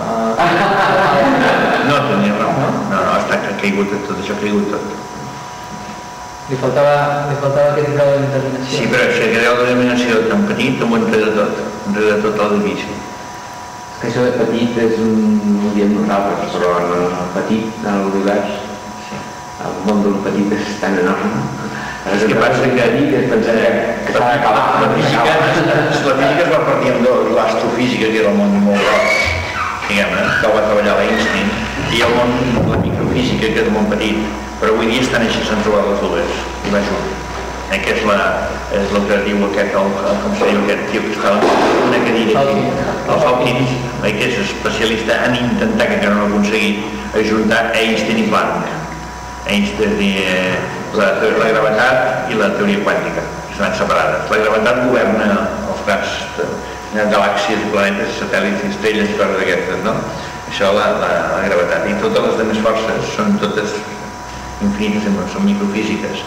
no tenia raó. No, està caigut tot, això ha caigut tot. Li faltava aquest grau de determinació. Sí, però si aquest grau de determinació tan petit, ho enreda tot l'edifici. Que això de petit és ho diem nosaltres, però en el petit, en l'univers, el món del petit és tan enorme. És que passa que es pensa que s'ha d'acabar. La física es va partir en dos, l'astrofísica, que era el món molt gros, diguem-ne, que el va treballar l'Einstein, i el món, la microfísica, que és el món petit, però avui dia estan així, s'han trobat les dues, i va junt. Que és el que diu aquest, com se diu aquest tio que està en una cadira aquí, el Hawking, que és especialista en intentar, que encara no ho ha aconseguit, ajuntar Einstein i Planck. Einstein i la gravetat i la teoria quàntica, que estan separades. La gravetat governa els grans galàxies, planetes, satèl·lits i estrelles i coses d'aquestes, no? Això, la gravetat. I totes les altres forces són totes infinites, són microfísiques.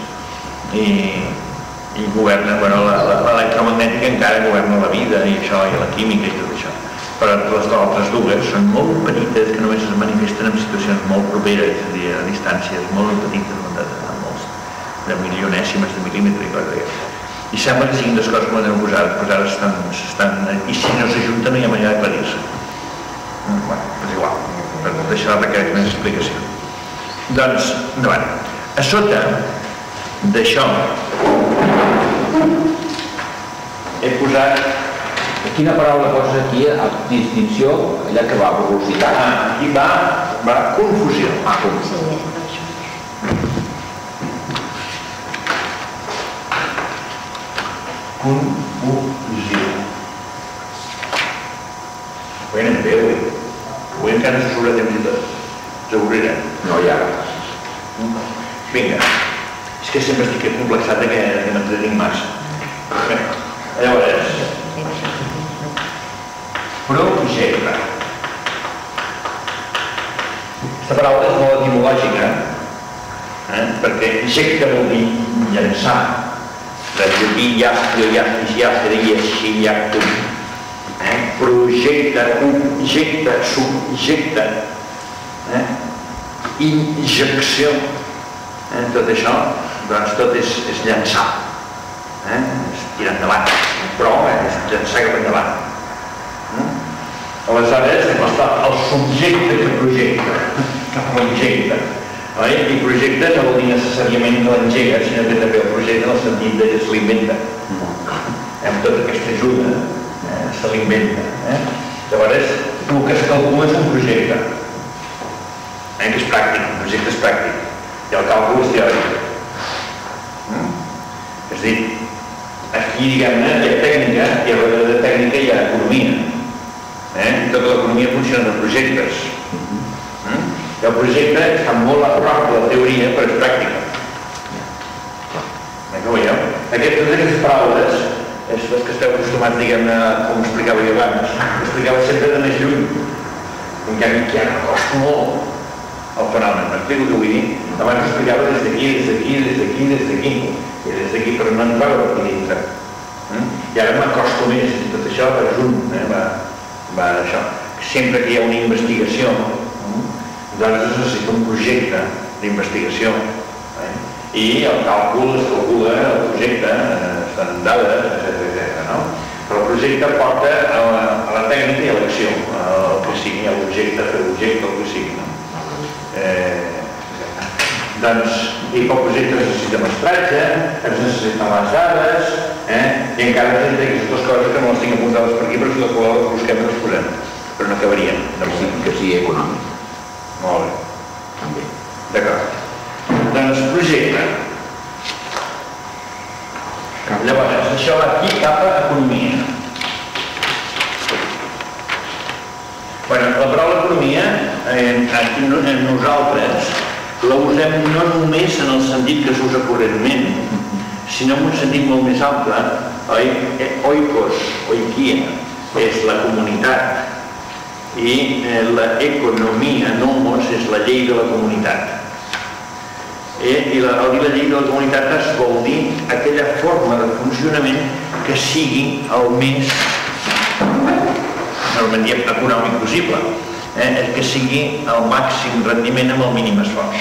I governa, bueno, l'electromagnètica encara governa la vida i això, i la química i tot això. Però les altres dues són molt petites, que només es manifesten en situacions molt properes, és a dir, a distàncies molt petites, de milionèsimes de mil·límetre i coses d'aquestes. I sembla que siguin dues coses que m'han posat, però ara estan... I si no s'ajunten no hi ha manera d'aclarir-se. Bueno, és igual, per deixar requereix més explicació. Doncs, endavant. A sota d'això he posat... Quina paraula poses aquí a distinció, allà que va, velocitat? Aquí va confusió. Confusió. Confusió. Ho anem bé avui. Avui encara se sobre temps i tot. S'avorrirem. No, ja. Vinga, és que sempre estic complexat que m'entretinc massa. Llavors, projecte. Aquesta paraula és molt etimològica, perquè jecte vol dir llançar. Aquí projecte, objecte, subjecte, injecció, tot això, doncs tot és llançar, és tirar endavant, però és llançar cap endavant. Aleshores, el subjecte que projecta, que projecta, i projecte no vol dir necessàriament que l'engega, sinó que també el projecte en el sentit que se l'inventa. Amb tota aquesta ajuda se l'inventa. Llavors, el que es calcula és un projecte, que és pràctic, un projecte és pràctic, i el càlcul és teòric. És a dir, aquí, diguem-ne, hi ha tècnica, i a darrere de tècnica hi ha economia. Tota l'economia funciona de projectes. I el projecte està molt a prop de la teoria, però és pràctica. Que veieu? Aquestes paraules, les que esteu acostumats, diguem-ne, com explicava jo abans, explicava sempre de més lluny. En canvi, que ara costa molt el fenomen. M'explico què vull dir? Abans explicava des d'aquí, des d'aquí, des d'aquí, des d'aquí. I des d'aquí, però no entrava per aquí dintre. I ara m'acosto més. Tot això va junt, va això. Sempre que hi ha una investigació, doncs es necessita un projecte d'investigació. I el càlcul es calcula, el projecte, estan dades, etc. Però el projecte porta a la tècnica i a l'acció, el que sigui, a l'objecte, fer l'objecte, el que sigui. Doncs, i pel projecte es necessita mestratge, es necessiten les dades, i encara es necessiten aquestes coses que no les tinc apuntades per aquí, però si les voleu les busquem i les posem. Però no acabarien. Que sigui econòmic. Molt bé. També. D'acord. Doncs projecte. Llavors, això aquí cap a economia. Bueno, la paraula economia, nosaltres la usem no només en el sentit que s'usa correntment, sinó en un sentit molt més ample. Oikos, oikia, és la comunitat. I l'economia, nomos, és la llei de la comunitat. I el dir la llei de la comunitat es vol dir aquella forma de funcionament que sigui el més econòmic possible, que sigui el màxim rendiment amb el mínim esforç.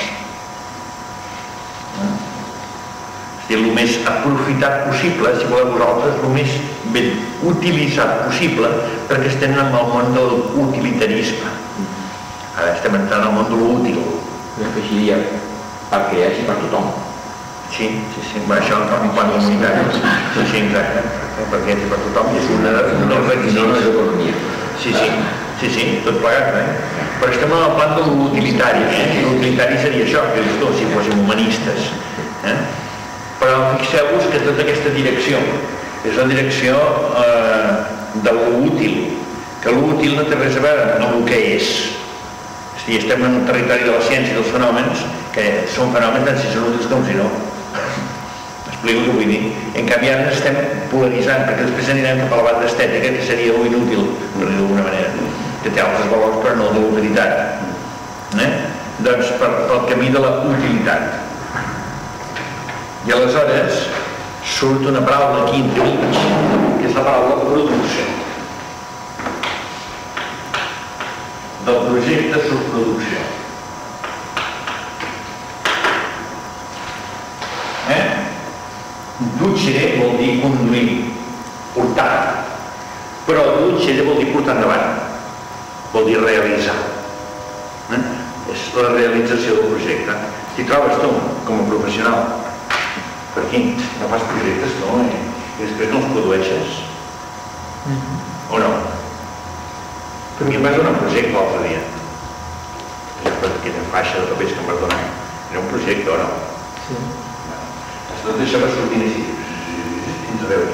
És a dir, el més aprofitat possible, si voleu vosaltres, el més ben utilitzat possible, perquè estem en el món de l'utilitarisme. Ara estem entrant al món de l'útil. Que així hi ha perquè hi hagi per tothom. Sí, això en quant comunitari. Sí, exacte, perquè hi hagi per tothom és una dels requisits. No és economia. Sí, tot plegat, però estem en el plan de l'utilitari. L'utilitari seria això, que dius tu, si fóssim humanistes. Però fixeu-vos que tota aquesta direcció és la direcció de l'útil, que l'útil no té res a veure amb el que és. És a dir, estem en un territori de la ciència i dels fenòmens, que són fenòmens tant si són útils com si no. Explico què vull dir. En canvi ara ens estem polaritzant, perquè després anirem cap a la banda estètica, que seria l'inútil, per dir d'alguna manera, que té altres valors però no de l'utilitat. Doncs pel camí de la utilitat. I aleshores surt una paraula aquí entremig, que és la paraula producció. Del projecte subproducció. Ducere vol dir conduir, portar, però ducere vol dir portar endavant, vol dir realitzar. És la realització del projecte. T'hi trobes tu, com a professional, per aquí, no fas projectes, no? I després no els produeixes. O no? A mi em vas donar un projecte l'altre dia. Aquella faixa de papers que em vas donar. Era un projecte, o no? Sí. Tot això va sortint així, fins a veure.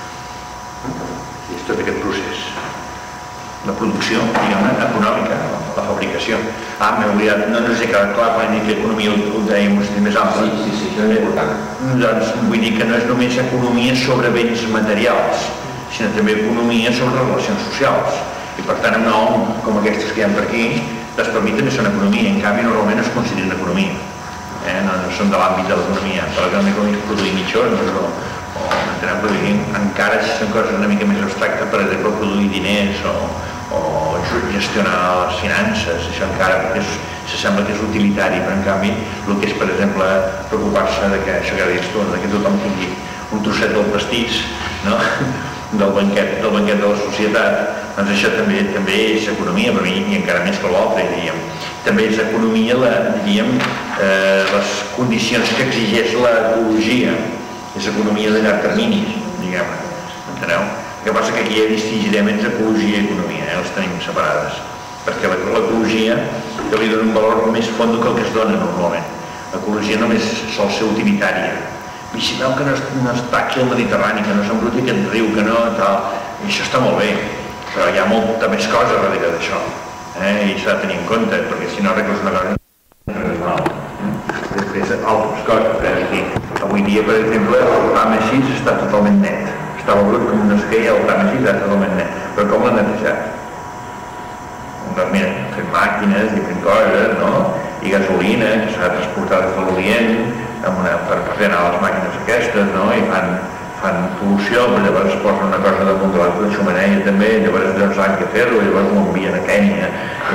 I és tot aquest procés. La producció, diguem-ne, econòmica, la fabricació. M'he oblidat, no sé, quedat clar quan he dit que economia ho dèiem més ampli. Sí, això és important. Doncs vull dir que no és només economia sobre béns materials, sinó també economia sobre relacions socials. I per tant, no, com aquestes que hi ha per aquí, les per mi també són economia, en canvi normalment no es consideren economia. No són de l'àmbit de l'economia. Per exemple, produir mitjons o encara si són coses una mica més abstractes, per exemple, produir diners o gestionar les finances, això encara perquè se sembla que és utilitari, però en canvi el que és, per exemple, preocupar-se de que, això que dius tu, que tothom tingui un trosset del pastís, no? del banquet de la societat, doncs això també és economia per mi, i encara més que l'altre, diríem. També és economia, diríem, les condicions que exigeix l'ecologia. És economia de llarg termini, diguem-ne, enteneu? El que passa que aquí ja distingirem entre ecologia i economia, les tenim separades, perquè l'ecologia que li dona un valor més fons que el que es dona normalment. L'ecologia només sol ser utilitària. Vigileu que no es taqui el Mediterrani, que no s'embruti aquest riu, que no, tal. I això està molt bé, però hi ha molta més cosa darrere d'això, i s'ha de tenir en compte, perquè si no arregles una cosa no és mal. Després, altres coses, aquí. Avui dia, per exemple, el Tàmesis està totalment net. Estava brut com no sé què, i el Tàmesis està totalment net. Però com l'han netejat? Doncs mira, fent màquines, diferents coses, no? I gasolina, que s'ha de transportar des de l'Orient, per fer anar les màquines aquestes, no? I fan pol·lució, però llavors es posen una cosa damunt de la xumeneia també, llavors doncs han de fer-ho, llavors ho envien a Kènia,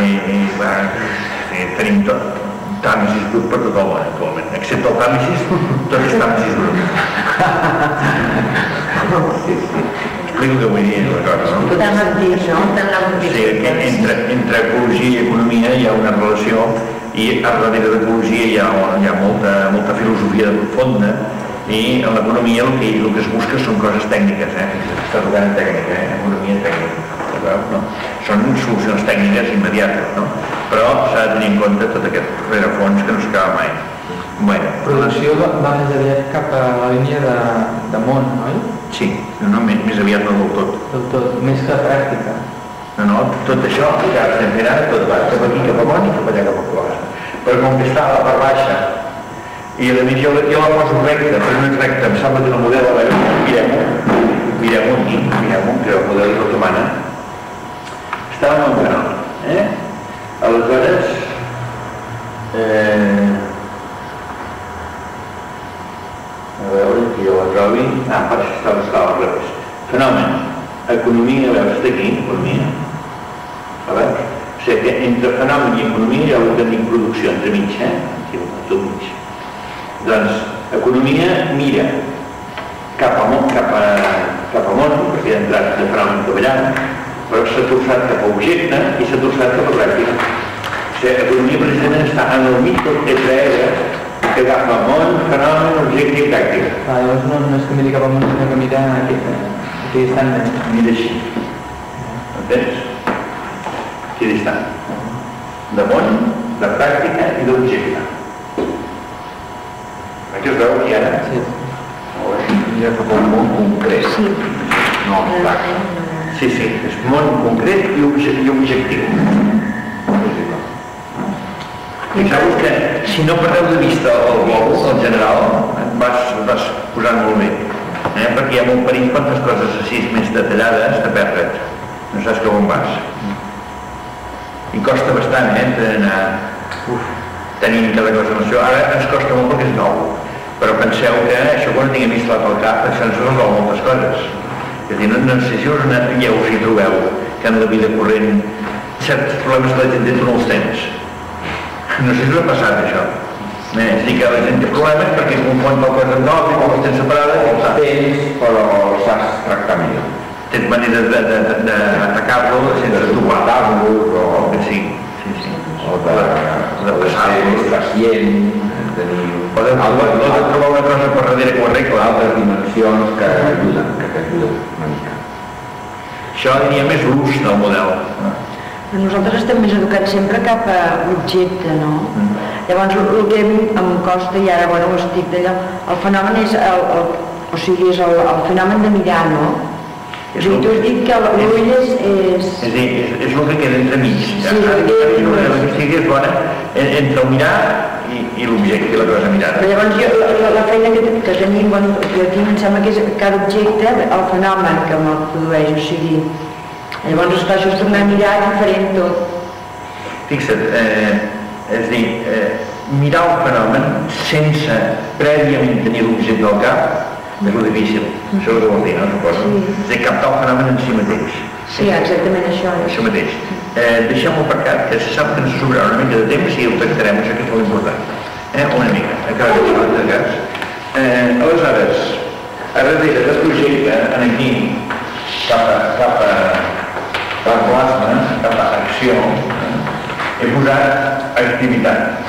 i tenim tot. Tàmesis brut per tot el món actualment, excepte el Tàmesis, tot és Tàmesis brut. Explico que vull dir, recordo, no? Sí, entre ecologia i economia hi ha una relació, i a darrere d'ecologia hi ha molta filosofia de profunda, i en l'economia el que es busca són coses tècniques, està tocant tècnica, economia tècnica. Són solucions tècniques immediates, no? Però s'ha de tenir en compte tot aquest rerefons que no s'acaba mai. Producció va més aviat cap a la línia de món, oi? Sí, més aviat no del tot. Del tot, més que pràctica. No, tot això que ara estem fent ara, tot va cap aquí, cap amunt i cap allà, cap a cos. Però com que està a la part baixa, i a més jo la poso recta, però no és recta, em sembla que el model, a veure, mirem-ho aquí, que el model otomana, estava en un canal, aleshores, a veure, que jo la trobi, per això estava al revés. Fenomen, economia, a veure, està aquí, economia, a veure, o sigui que entre fenomen i economia hi ha una tècnica producció entre mig, tot mig. Doncs, economia mira cap a món, perquè ha entrat de fenomen cap allà, però s'ha torçat cap a objecte i s'ha torçat cap a pràctica. O sigui, economia precisament està en el mig del tetraedre que agafa món, fenomen, objecte i pràctica. Llavors no és que miri cap al món, sinó que mira aquí distant. Mira així. Entens? Aquí distant. De món, de pràctica i d'objecte. Aquí es veu aquí ara? Sí. Molt bé. Mira cap al món concret. Sí. No abstracte. Sí, és món concret i objectiu. Fixeu-vos que si no perdeu de vista el globus, el general, vas posant molt bé, perquè hi ha molt perill quantes coses així més detallades de perdre't, no saps cap on vas. I costa bastant, anar tenint cada cosa en això. Ara ens costa molt perquè és nou, però penseu que això quan tinguem instal·lat al cap, això ens resol moltes coses. És a dir, no sé si us hi trobeu que en la vida corrent certs problemes que la gent té tu no els tens. No sé si us ha passat això. És a dir, que la gent té problemes perquè confon tal cosa amb l'altre, com les tens separades, Els tens, però saps tractar millor. tens maneres d'atacar-lo sense tu guardar-lo o el que sigui. O de passar-lo, pacient, tenir... Poden trobar una cosa per darrere que ho arregla. Altres dimensions que t'ajuden una mica. Això diria més l'ús del model. Nosaltres estem més educats sempre cap a l'objecte, no? Llavors el que em costa, i ara ho estic d'allò, el fenomen és el fenomen de mirar, no? És a dir, tu has dit que l'ull és... És a dir, és el que queda entre mig. Sí, la investigació és bona entre el mirar i l'objecte, la cosa mirada. Però llavors la feina que tenim, bueno, jo tinc, em sembla que és cada objecte, el fenomen que me'l produeix, o sigui... Llavors, esclar, això és tornar a mirar diferent tot. Fixa't, és a dir, mirar el fenomen sense prèviament tenir l'objecte al cap és molt difícil, això és el que vol dir, no? Suposo. És a dir, captar el fenomen en si mateix. Sí, exactament això. Això mateix. Deixem-ho aparcat, que se sap que ens sobrarà una mica de temps i ho tractarem, això que és molt important. Una mica, a cada cas. Aleshores, a darrere del projecte, aquí, cap a plasma, cap a acció, he posat activitat.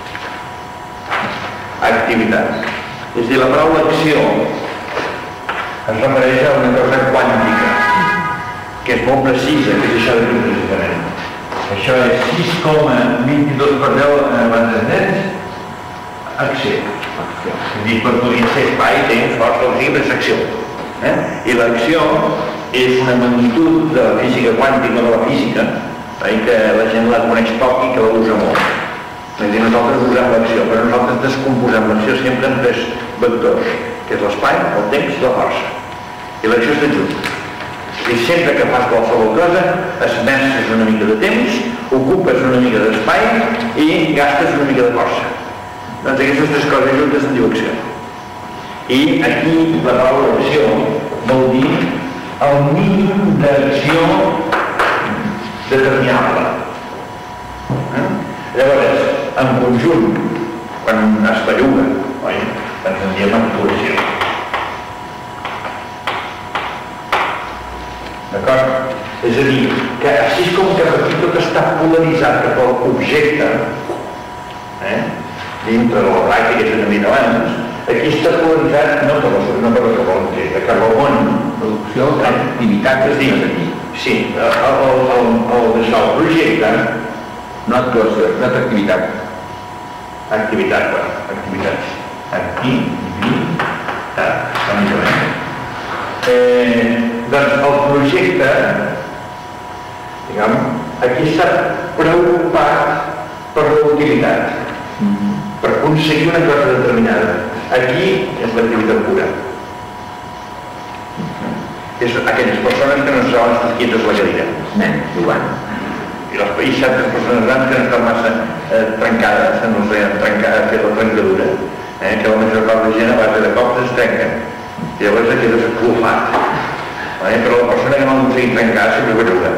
Activitat. És a dir, la paraula acció es refereix a una cosa quàntica, que és molt precisa, que és això de precisament. Això és 6,22 per 10 bandes nets, acció. És a dir, podria ser espai, temps, força, o sigui, és acció. I l'acció és una magnitud de la física quàntica, de la física, que la gent la coneix poc i que la usa molt. És a dir, nosaltres usem l'acció, però nosaltres descomposem l'acció sempre en 3 vectors, que és l'espai, el temps i la força. I l'acció està junt. És a dir, sempre que fas qualsevol cosa, esmerces una mica de temps, ocupes una mica d'espai i gastes una mica de força. Doncs aquestes 3 coses juntes en diu acció. I aquí la paraula acció vol dir el mínim d'acció determinable. Llavors, en conjunt, quan es belluga, ens en diem actuació. D'acord? És a dir, que així com que aquí tot està polaritzat cap a l'objecte, dintre de la pràctica que s'ha dit abans, aquí està polaritzat no per l'objecte, cap al món. Producció d'activitat És a dir, sí, el projecte, no actuació, no activitat. Activitat, bueno, activitats. Activitat, doncs el projecte, diguem, aquí està preocupat per l'utilitat, per aconseguir una cosa determinada. Aquí és l'activitat pura. És aquelles persones que no saben estar quietes a la cadira. Jugant. I certes persones grans que han estat massa trencades, no sé, han fet la trencadura, que la major part de gent a base de cops es trenquen. I llavors aquí quedes aclofat. Però la persona que no ha aconseguit trencar sempre belluga.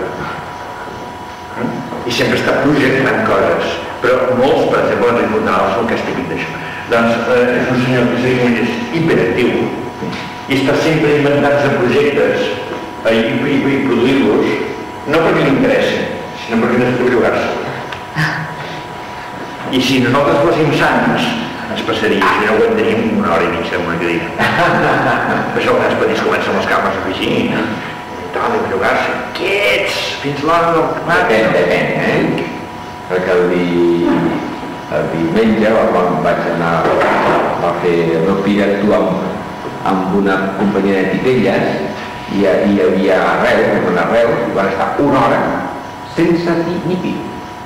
I sempre està projectant coses. Però molts, per exemple, els tribunals són que és típic d'això. Doncs és un senyor que és hiperactiu i està sempre inventant-se projectes i produir-los, no perquè li interessi, sinó perquè necessita bellugar-se. I si nosaltres fóssim sants, ens passaria, si no aguantaríem 1 hora i mitja en una cadira. Per això els petits comencen les cames a afegir, i tal, i bellugar-se. Quiets! Fins l'hora del plat. Depèn, perquè el diumenge, quan vaig anar a fer el meu fill actuar amb una companyia de titelles, i hi havia Reus, i van estar 1 hora sense dir ni pi.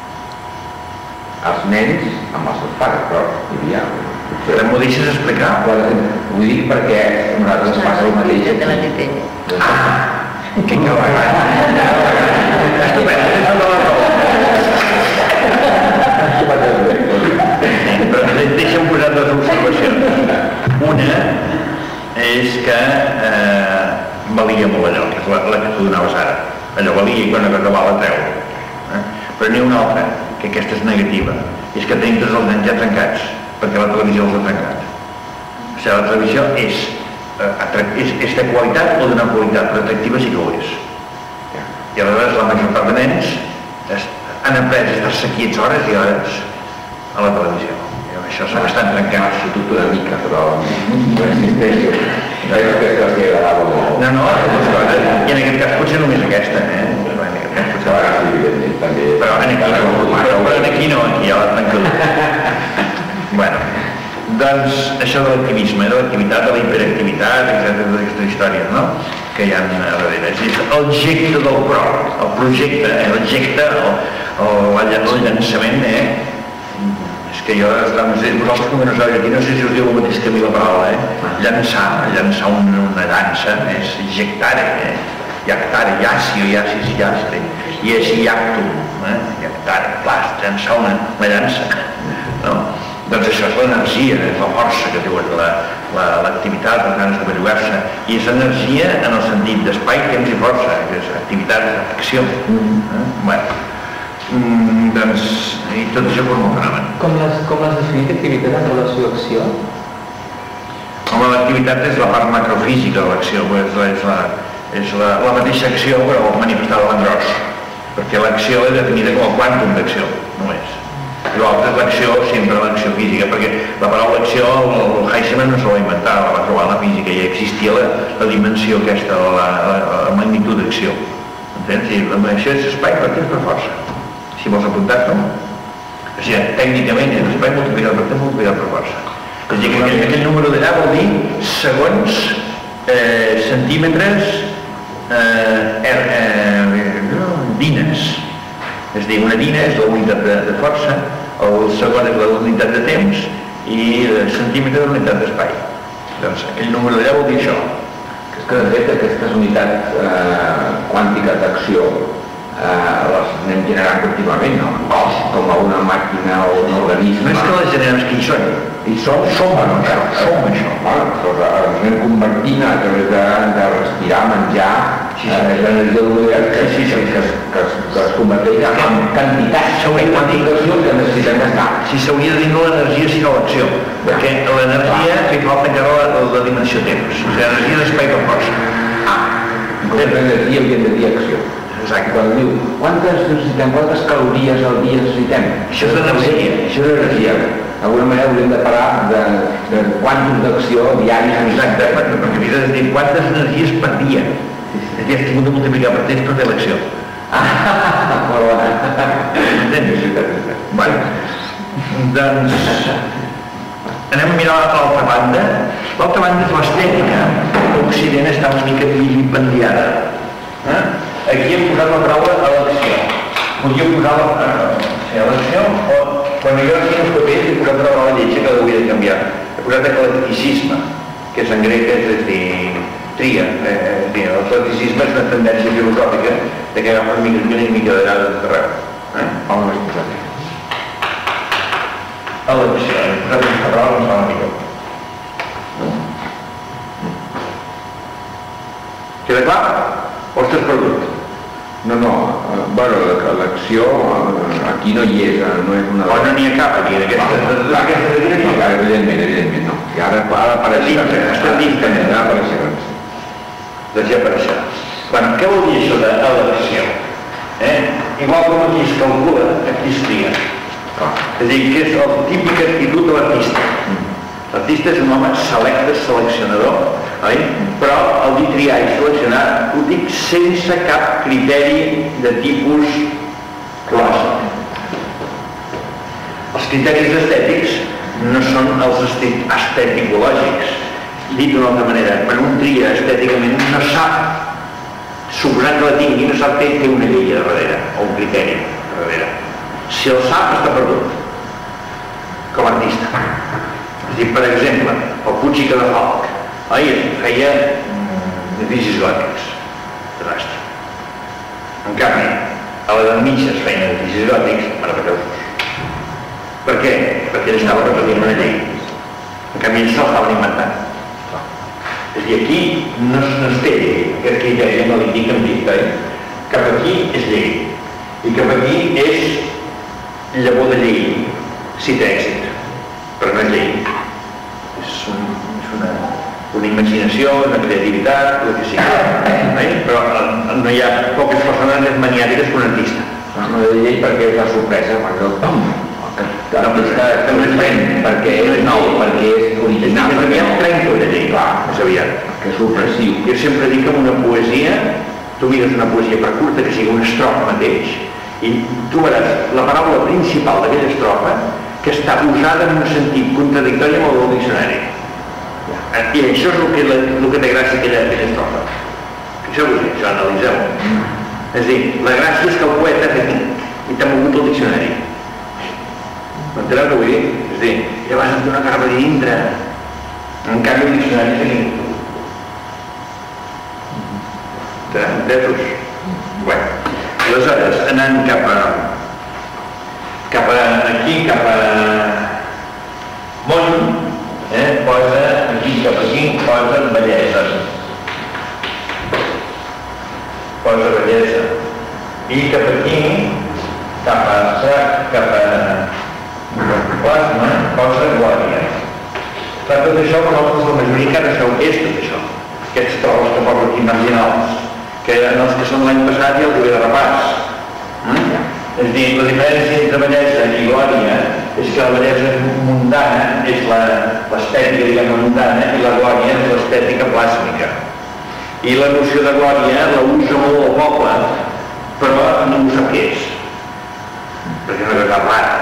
Els nens amb els seus pares, però hi havia... Però m'ho deixes explicar? Ho dic perquè a nosaltres ens passa el mateix. Que cabagant! Però deixa'm posar 2 observacions. Una és que valia molt allò, que és la que tu donaves ara. Allò valia i quan una cosa val a treu. Però n'hi ha una altra, que aquesta és negativa, i és que tenim tots els nens ja trencats, perquè la televisió els ha trencat. O sigui, la televisió és de qualitat o de no qualitat, però atractiva sí que ho és. I aleshores la major part de nens han après a estar-se quiets hores i hores a la televisió. Això s'estan trencant. Ha sigut una mica, però no existeix. No és que els agradava molt. No, i en aquest cas potser només aquesta, però aquí no, aquí hi ha la tranquil·litat. Bueno, doncs això de l'activisme, de l'activitat, de la hiperactivitat, etc. d'aquestes històries, no? que hi ha a darrere. És a dir, el jecte del pro, el projecte, el jecte, el llançament, és que jo, vosaltres com que no sabeu aquí, no sé si us diu el mateix que a mi la paraula, llançar una llança, és jectare, jactare, iacio, iacis, iastre, iesi, iactum, jactare, plast, llançar una llança, no? Doncs això és l'energia, és la força que diuen l'activitat, les ganes de bellugar-se, i és energia en el sentit d'espai, temps i força, que és activitat, acció. Doncs, i tot això forma un fenomen. Com l'has definit activitat en relació a acció? Home, l'activitat és la part macrofísica de l'acció, és la mateixa acció però manifestada en gros, perquè l'acció és definida com el quàntum d'acció, només. I l'altre és l'acció, sempre l'acció física, perquè la paraula acció, el Heisenberg no se la va inventar, la va trobar en la física, i existia la dimensió aquesta, la magnitud d'acció. Entens? I la dimensió és espai per temps per força. Si vols apuntar-te, no? O sigui, tècnicament és espai multiplicat per temps multiplicat per força. És a dir, que aquest número d'allà vol dir segons, centímetres, dines. És a dir, una dina és la unitat de força, el segon és la unitat de temps i el centímetre és la unitat d'espai. Doncs aquell número d'allà vol dir això. És que de fet aquestes unitats quàntiques d'acció les anem generant contínuament, no? Com a una màquina o un organisme. No és que les generem, és que hi són. I som això. Ens anem convertint a través de respirar, menjar, l'energia de l'univers que es converteix en quantitats de quantificació que necessitem gastar. Si s'hauria de dir no l'energia sinó l'acció, perquè l'energia li falta encara la dimensió temps, o sigui, l'energia d'espai per força. L'energia hauria de dir acció. Exacte. Quan diu, quantes calories al dia necessitem? Això és l'energia. Això és l'energia. D'alguna manera hauríem de parlar de quantum d'acció diaris. Exacte, perquè hauries de dir quantes energies per dia. És dir, has tingut de multiplicar per temps per fer l'acció. Molt bona. Entens? Bueno, doncs anem a mirar l'altra banda. L'altra banda és l'estètica. L'Occident està una mica vilipendiada. Aquí hem posat la paraula elecció. Podríem posar elecció o quan jo aquí els papers he posat la paraula lletja que l'hauria de canviar. He posat eclecticisme, que és en grec, és a dir, tria. L'eclecticisme és una tendència filosòfica de que agafa una mica de grada de terreu. On ho has posat? Elecció. He posat aquesta paraula no s'ha millor. Queda clar? O estàs perdut? No, bueno, l'acció aquí no hi és, no és una... O no n'hi ha cap aquí, d'aquesta evidentment, no. I ara apareixerà. Està dins també. Ara apareixerà. Doncs ja apareixerà. Bueno, què vol dir això d'elecció? Igual com aquí es calcula, aquí es tria. És a dir, que és la típica actitud de l'artista. L'artista és un home selecte, seleccionador, oi? Però el dir triar i seleccionar ho dic sense cap criteri de tipus clàssic. Els criteris estètics no són els esteticològics. Dit d'una altra manera, quan un tria estèticament no sap, suposant que la tingui, no sap que té una llei darrere, o un criteri darrere. Si el sap, està perdut, com a artista. És a dir, per exemple, el Puig i Cadafalch, feia edificis gòtics, desastre. En canvi, a l'edat mitja es feien edificis gòtics meravellosos. Per què? Perquè ell estava repetint una llei. En canvi, ells se'l estaven inventant. És a dir, aquí no es té llei, aquest criteri analític em dic, cap aquí és llei, i cap aquí és llavor de llei, si té èxit, però no és llei. És una imaginació, una creativitat, el que sigui. Però no hi ha poques persones maniàtiques que un artista. No hi ha llei perquè és la sorpresa, perquè el tom, l'artista no és lent, perquè és nou, perquè és original. És aviat trenca una llei, clar, és aviat. Que és sorpressiu. Jo sempre dic que en una poesia, tu mires una poesia per curta que sigui una estrofa mateix, i tu veuràs la paraula principal d'aquella estrofa que està usada en un sentit contradictori amb el del diccionari. I això és el que té gràcia aquella estrofa. Fixeu-vos-hi, això, analitzeu-ho. És a dir, la gràcia és que el poeta i t'ha mogut el diccionari. M'enteneu què vull dir? És a dir, ja vas a donar carpa de dintre. En canvi el diccionari és aquí. Entesos? Bé, aleshores, anant cap a aquí, cap a món, posa aquí, cap aquí, posa bellesa. Posa bellesa. I cap aquí, cap a plasma, posa glòria. Clar, tot això, vosaltres la majoria encara sabeu què és tot això. Aquests trobes que poso aquí marginals, que eren els que són l'any passat i el que ve de repàs. És a dir, la diferència entre bellesa i glòria és que la bellesa mundana és l'estètica, diguem, mundana, i la glòria és l'estètica plàsmica. I la noció de glòria la usa molt el poble, però no sap què és, perquè no és cap rara.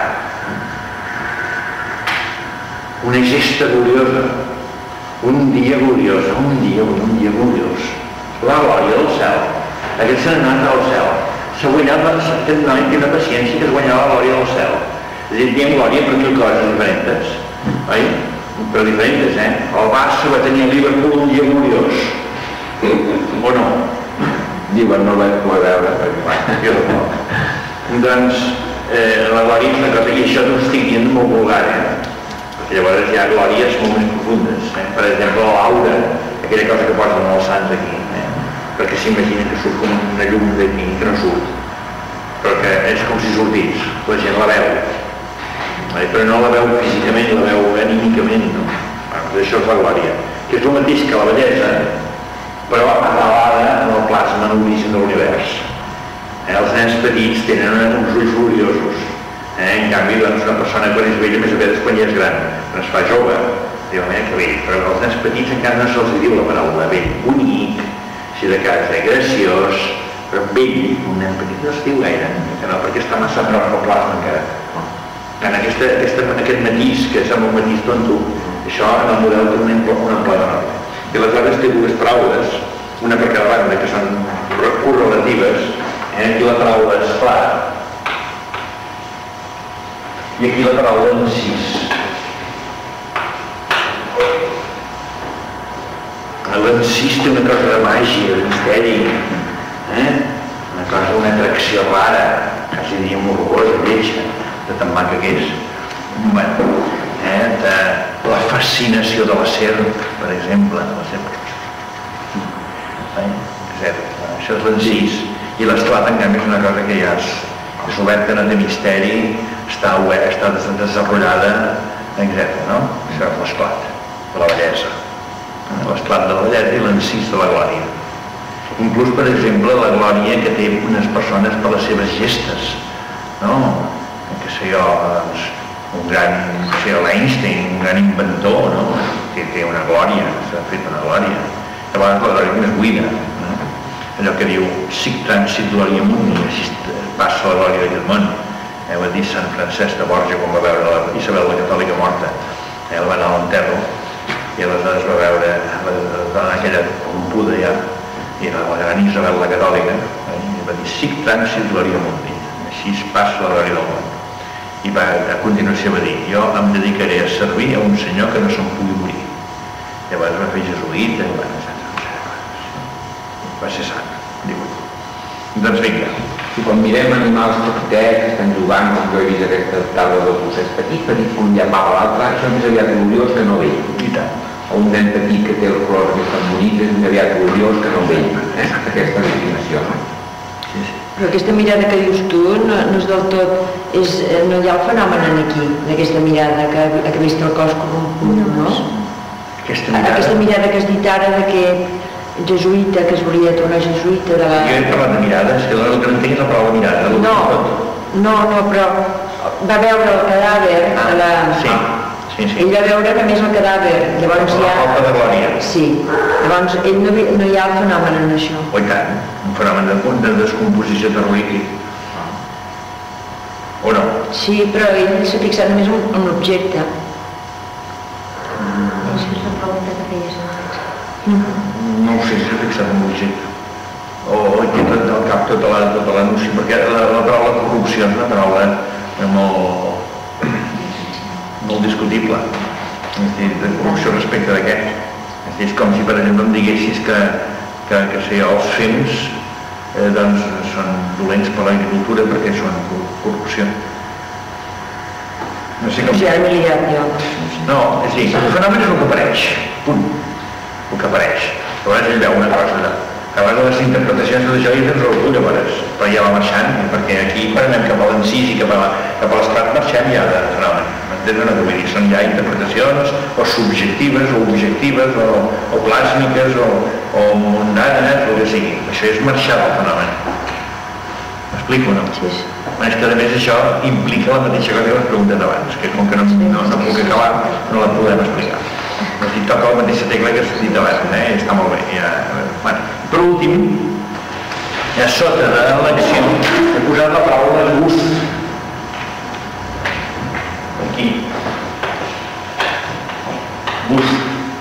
Una gesta gloriosa, un dia gloriós, un dia gloriós. La glòria del cel, aquest s'ha anat al cel, s'ha guanyat, aquest noi té una paciència que es guanyava la glòria del cel. És a dir, diem glòria per mil coses diferents, oi? Però diferents, El Barça va tenir el Liverpool un dia gloriós, o no? Diuen, no el vaig poder veure, perquè... Jo tampoc. Doncs, la glòria és una cosa, i això no estic dient molt vulgar, perquè llavors hi ha glòries molt més profundes. Per exemple, l'aura, aquella cosa que posen els sants aquí, perquè s'imagina que surt com una llum d'aquí, que no surt, però que és com si sortís, la gent la veu, però no la veu físicament, la veu anímicament, no? Això és la glòria, que és el mateix que la bellesa, però avalada en el plasma, en l'origen de l'univers. Els nens petits tenen uns ulls gloriosos, en canvi, doncs, una persona quan és vella, més aviat és quan ja és gran, quan es fa jove, diu, que vell, però els nens petits encara no se'ls diu la paraula vell, bonic, si de cas de graciós, però vell, un nen petit no es diu gaire, no, perquè està massa prop del plasma encara. En aquest matís, que sembla un matís tonto, això en el model té un ample enorme. I aleshores té dues paraules, una per cada banda, que són correlatives, aquí la paraula és clar, i aquí la paraula encís. L'encís té una cosa de màgia, de misteri, una cosa, una atracció rara, quasi diríem horrorosa, lletja, de tan maca que és. De la fascinació de la serp, per exemple, de la serp. Això és l'encís. I l'esclat, en canvi, és una cosa que ja és oberta, no té misteri, està desenvolupada, etc. Això és l'esclat de la bellesa. L'esclat de la bellesa i l'encís de la glòria. Inclús, per exemple, la glòria que té unes persones per les seves gestes, no? Que sé jo, doncs, un gran, l'Einstein, un gran inventor, no? Que té una glòria, s'ha fet una glòria. Llavors la glòria més buida, allò que diu sic transit gloria mundi, així passa la glòria d'aquest món. Ho ha dit Sant Francesc de Borja quan va veure Isabel la Catòlica morta. Va anar a l'enterro i aleshores va veure la dona aquella corrompuda ja, i la gran Isabel la Catòlica, i va dir sic transit gloria mundi, així es passa la glòria del món. I a continuació va dir, jo em dedicaré a servir a un senyor que no se'n pugui morir. Llavors va fer jesuïta i va ser sant, diu. Doncs vinga. I quan mirem animals petitets que estan jugant, com jo he vist aquesta taula de gossets petits, que un llamava l'altre, això és més aviat gloriós que no vell. I tant. O un nen petit que té el color que és tan bonic, és més aviat gloriós que no vell. Aquesta definició. Però aquesta mirada que dius tu no és del tot... no hi ha el fenomen aquí, d'aquesta mirada que ha vist el cos corromput, no? Aquesta mirada que has dit ara d'aquest jesuïta, que es volia tornar jesuïta de la... Jo he parlat de mirades, que el que no entenc és la paraula mirada. No, però va veure el cadàver de la... Sí. Ell va veure que més el cadàver, llavors ja... La falta de glòria. Sí, llavors ell no hi ha el fenomen en això. Oh, i tant, un fenomen de descomposició terrorífica. O no? Sí, però ell s'ha fixat només en l'objecte. Això és la pregunta que feies abans. No ho sé si s'ha fixat en l'objecte. tota la noció, perquè la paraula corrupció és una paraula molt discutible, de corrupció respecte de què? És com si, per exemple, em diguessis que els fems són dolents per l'agricultura perquè són corrupció. No sé com... Ja m'he liat jo. No, és a dir, el fenomen és el que apareix, punt, el que apareix. Llavors ell veu una cosa, que a vegades les interpretacions de això i tens el cull, però ja va marxant, perquè aquí prenem cap a l'encís i cap a l'estat marxem ja de fenomen. M'entens o no? Vull dir, són ja interpretacions o subjectives o objectives o plàsmiques o mundanes, el que sigui. Això és marxar del fenomen. M'explico o no? Sí. És que a més això implica la mateixa cosa que les preguntes abans, que com que no puc acabar no la podem explicar. Si toca la mateixa tecla que has dit abans, està molt bé. Per últim, a sota de l'acció he posat la paraula gust. Aquí. Gust.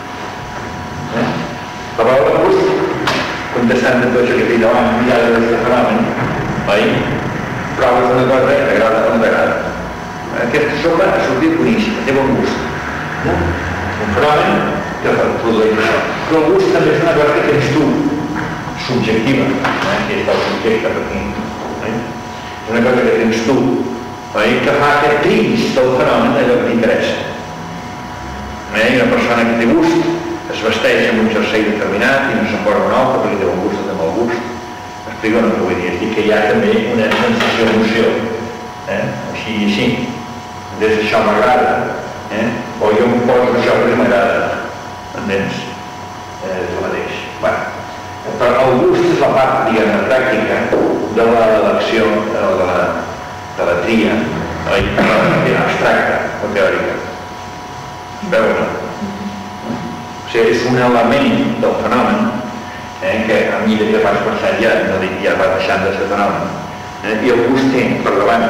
La paraula gust, contestant de tot això que he dit abans, mirada d'aquest fenomen, oi? Però és una cosa que t'agrada o no t'agrada. Aquesta sopa ha sortit boníssima, té bon gust. Un fenomen que produeix això. Però el gust també és una cosa que tens tu, subjectiva, que és el subjecte per aquí. És una cosa que tens tu, que fa que triguis del fenomen allò que t'interessa. I una persona que té gust es vesteix amb un jersei determinat i no se'n posa un altre perquè té bon gust o té mal gust. M'explico el que vull dir? És dir que hi ha també una sensació d'emoció, així i així. Des d'això m'agrada, o jo em poso això perquè m'agrada, entens? És el mateix. Però el gust és la part, diguem-ne, pràctica de l'elecció, de la tria, abstracta o teòrica. Veu o no? O sigui, és un element del fenomen que a mesura que vas passant ja va deixant de ser fenomen. I el gust té per davant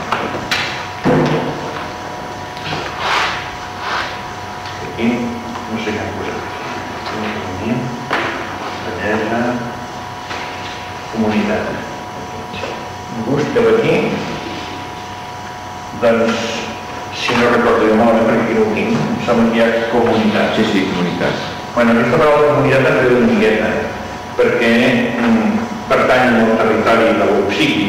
aquí, no sé què hem posat aquí, bellesa, comunitat. El gust que va aquí, doncs, si no recordo jo malament, perquè aquí no ho tinc, em sembla que hi ha comunitat. Sí, comunitat. Bueno, aquesta paraula comunitat ens ve una miqueta, perquè pertany al territori del psíquic,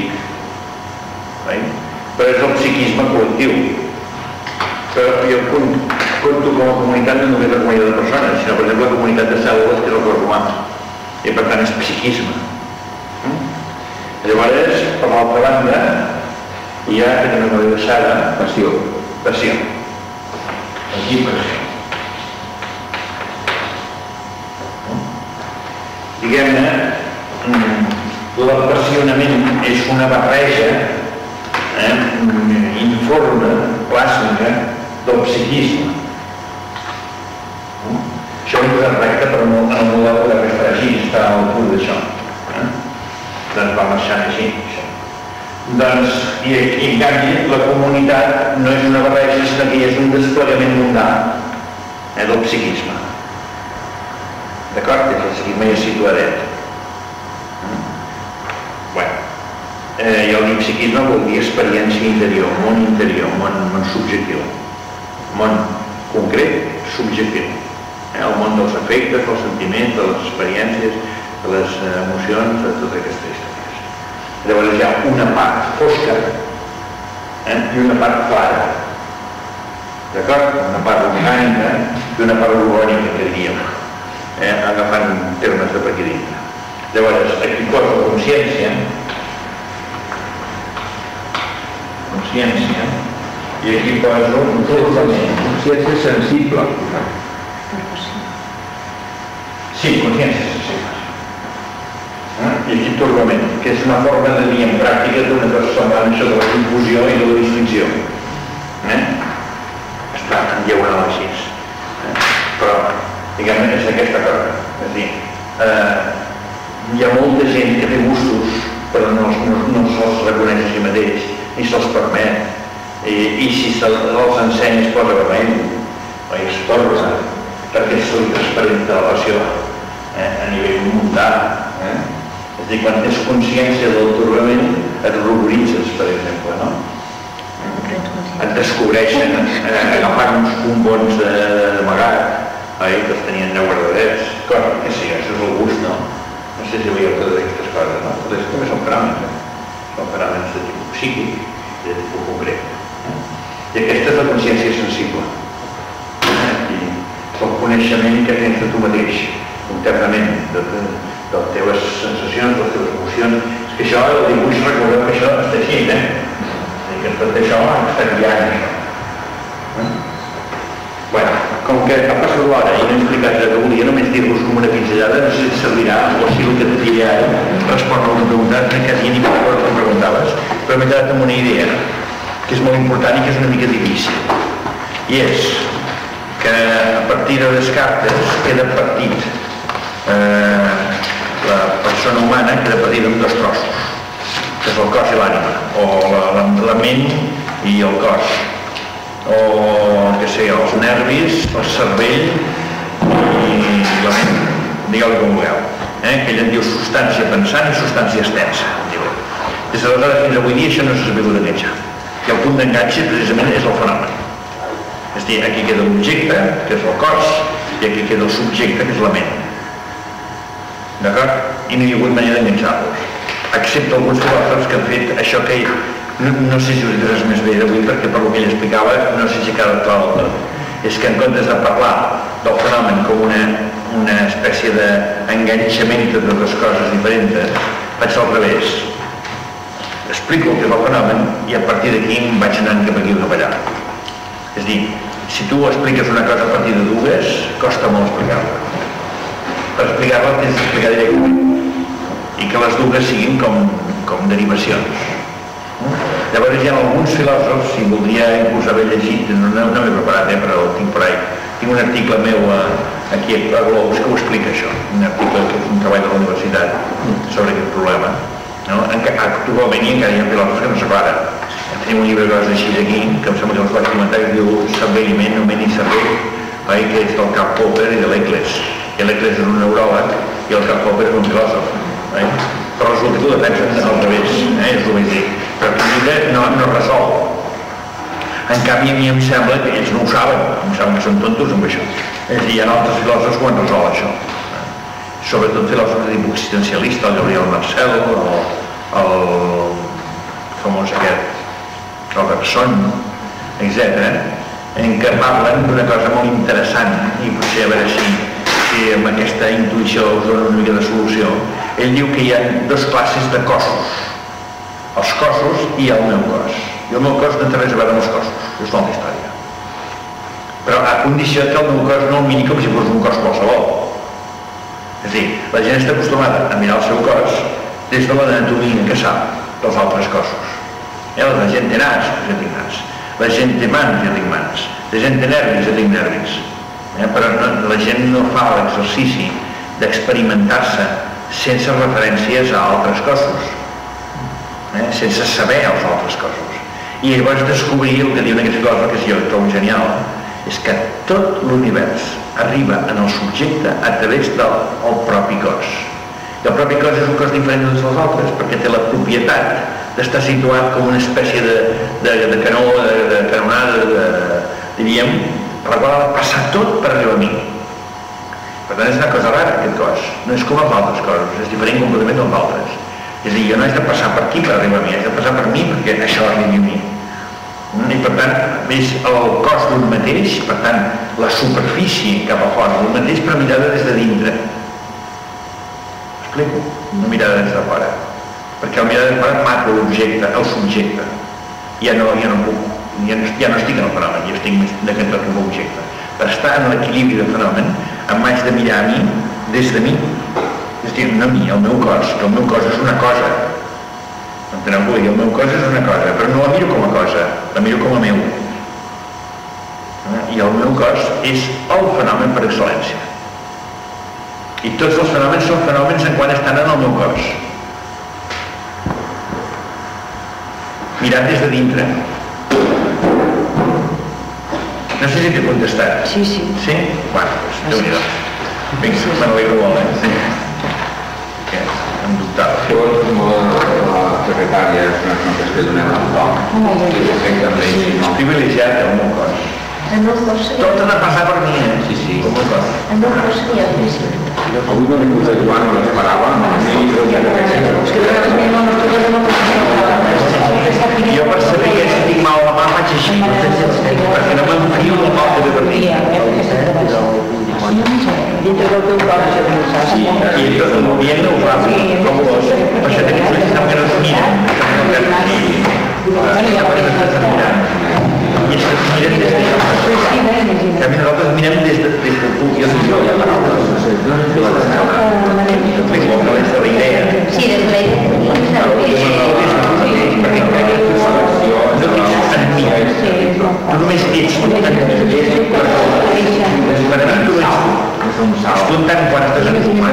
però és el psiquisme col·lectiu. Però jo compto com a comunitat no només la comunitat de persones, sinó per exemple la comunitat de cèl·lules, que és el cos humà, i per tant és psiquisme. Llavors, per l'altra banda, hi ha, que també m'ho he deixat, passió. Passió. Aquí passió. Diguem-ne, l'apassionament és una barreja informe, plàsmica, del psiquisme. Això ho he posat recte, però en el model que està així, està al punt d'això. Doncs va marxant així. Doncs, i en canvi, la comunitat no és una barreja, sinó que és un desplegament mundà del psiquisme. D'acord? El psiquisme ja situadet. Bueno, jo el psiquisme vol dir experiència interior, món subjectiu. Món concret, subjectiu. El món dels efectes, dels sentiments, de les experiències, de les emocions, de totes aquestes històries. Llavors hi ha una part fosca i una part clara. D'acord? Una part orgànica i una part orgànica, que diríem, agafant termes de per aquí dintre. Llavors, aquí poso consciència, i aquí poso consciència sensible. Sí, consciència sensible. I aquí turbament, que és una forma de dir en pràctica d'una cosa semblant això de la confusió i de la distinció. Està en diagonal així. Però, diguem-ne, és aquesta cosa. És a dir, hi ha molta gent que té gustos, però no se'ls reconeix a si mateix, ni se'ls permet, i si se'ls ensenya es posa vermell, o es torna, perquè és transparent de la relació a nivell mundà. És És a dir, quan tens consciència del turbament, et ruboritzes, per exemple, no? Et descobreixen agafant uns bombons d'amagat, que els tenien ja guardadets, cosa que sí, això és el gust, no? No sé si veieu totes aquestes coses, no? Totes també són fenòmens, són fenòmens de tipus psíquic i de tipus concret. I aquesta és la consciència sensible. I el coneixement que tens de tu mateix, internament, de les teves sensacions, de les teves emocions. És que això, el dibuix, recordeu que això està així, que tot això està guiant això. Bueno, com que ha passat l'hora i no he explicat el que volia, només dir-vos com una pinzellada, no sé si servirà, o si el que et diré ara respon a una pregunta que ja ni m'acordo que em preguntaves, però m'he quedat amb una idea que és molt important i que és una mica difícil. I és que a partir de Descartes queda partit, la persona humana queda partida en dos trossos, que és el cos i l'ànima, o la ment i el cos, o què sé, els nervis, el cervell i la ment, digueu-li com vulgueu, que ell en diu substància pensant i substància extensa. Des d'aleshores fins avui dia això no s'ha sabut enganxar, i el punt d'enganxe precisament és el fenomen. És a dir, aquí queda l'objecte, que és el cos, i aquí queda el subjecte, que és la ment. D'acord? I no hi ha hagut manera d'enganxar-los, excepte alguns filòsofs que han fet això que no sé si us diràs més bé d'avui, perquè per el que ell explicava no sé si queda clar. És que en comptes de parlar del fenomen com una espècie d'enganxament de dues coses diferents, vaig al revés. Explico el que és el fenomen i a partir d'aquí em vaig anant cap aquí o cap allà. És a dir, si tu expliques una cosa a partir de dues, costa molt explicar-la. Per explicar-la tens d'explicar directament i que les dues siguin com derivacions. Llavors hi ha alguns filòsofs, si voldria inclús haver llegit, no m'he preparat, però el tinc per ahí, tinc un article meu aquí a Globus que ho explica això, un article que és un treball de la universitat sobre aquest problema. Actualment encara hi ha filòsofs que no s'aclaren. Tenim un llibre que vas així d'aquí, que em sembla que els vaig comentar, que es diu Cervell i ment, o ment i cervell, que és del Karl Popper i de l'Eccles. I l'Eccles és un neuròleg i el Karl Popper és un filòsof. Però resulta que ho defensen al revés, és el més dic. Però aquest llibre no resol. En canvi, a mi em sembla que ells no ho saben, em sembla que són tontos amb això. És a dir, hi ha altres filòsofs que ho han resolt això. Sobretot filòsofs de tipus existencialista, el Gabriel Marcel, el famós aquest, el Bergson, etc., en què parlen d'una cosa molt interessant, i potser a veure si amb aquesta intuïció us dona una mica de solució. Ell diu que hi ha dues classes de cossos, els cossos i el meu cos. I el meu cos no té res a veure amb els cossos, és l'altra història. Però a condició que el meu cos no el miri com si fos un cos qualsevol. És a dir, la gent està acostumada a mirar el seu cos des de l'anatomia que sap dels altres cossos. La gent té nas, jo tinc nas. La gent té mans, jo tinc mans. La gent té nervis, jo tinc nervis. Però la gent no fa l'exercici d'experimentar-se sense referències a altres cossos, sense saber els altres cossos. I llavors descobrir el que diuen aquests filòsofs, que jo trobo genial, és que tot l'univers arriba en el subjecte a través del propi cos. I el propi cos és un cos diferent de tots els altres, perquè té la propietat d'estar situat com una espècie de canó, de canonada, diríem, per la qual ha de passar tot per arribar a mi. Per tant, és una cosa rara, aquest cos. No és com els altres cossos, és diferent completament dels altres. És a dir, jo no haig de passar per aquí per arribar a mi, haig de passar per mi perquè això arribi a mi. I per tant, és el cos d'un mateix, per tant, la superfície cap a fora d'un mateix, però mirada des de dintre. Explico? No mirada des de fora. Perquè el mirada des de fora mato l'objecte, el subjecte. Ja no puc. Ja no estic en el fenomen, ja estic més decantat com a objecte. Per estar en l'equilibri del fenomen, em haig de mirar a mi des de mi. És a dir, no a mi, el meu cos, que el meu cos és una cosa. Enteneu què vull dir? El meu cos és una cosa, però no la miro com a cosa, la miro com a meu. I el meu cos és el fenomen per excel·lència. I tots els fenòmens són fenòmens en quan estan en el meu cos. Mirant des de dintre. No sé si t'he contestat. Sí. Sí? Bueno, doncs, Déu-n'hi-do. Vinga, me n'alegro molt, Sí. Em dubte. Segons la secretària és unes notes que donem al tom, que perfectament, si no... Privilegiat, amb un cos. Tot ha de passar per mi, Sí, sí. Com un cos. Avui no he vingut a Joan, no l'esperava, Jo per saber que si tinc mal a la mà faig així, perquè no m'enfio la mal que ve per mi. Dintre del teu cor, això que no saps. I tot el moviment no ho fa, com vos. Per això tenim ulls que no es miren. I és que es miren des de... Que a mi nosaltres mirem des del punt. Jo no hi ha paraules. Més bo que des de la idea. Sí, des de la idea. Perquè crec que no tens en mi. Tu només ets espontant quan estàs en humà.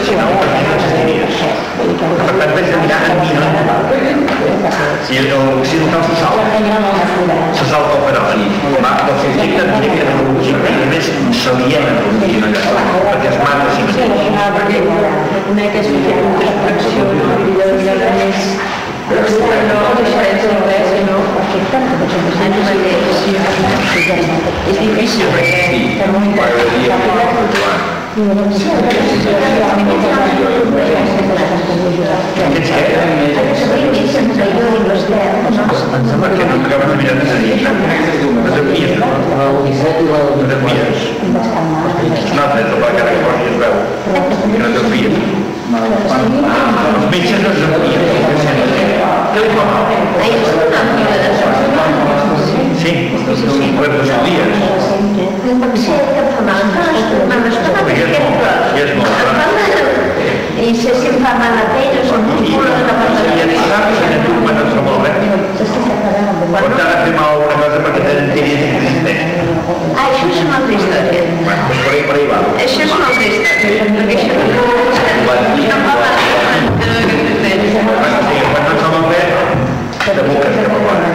Per tant, vaig de mirar en mi, no? Si l'occidental se salta el fenomen. Del subjecte en directe en l'objecte i només s'aliena en l'objecte, perquè es mata a si mateix. Perquè reconec que és una contracció, no? No deixarem de res, sinó és difícil, perquè Em sembla que no acabes de mirar des de dins. No t'envies, no? No t'envies. Es nota, és el que ara que es veu. Que no t'envies. Els metges no s'envien. Què li fa mal? Sí, per 2 dies. I si em fa mal la pell, o som un cul, una cosa... I et saps que tu quan et fa molt bé? Quan t'ha de fer mal alguna cosa perquè t'enteries que existeix. Això és una altra història. Bueno, doncs per ahí va. Això és una altra història. Perquè això no fa mal que no existeix. Quan no et fa mal bé, de boca estem parlant.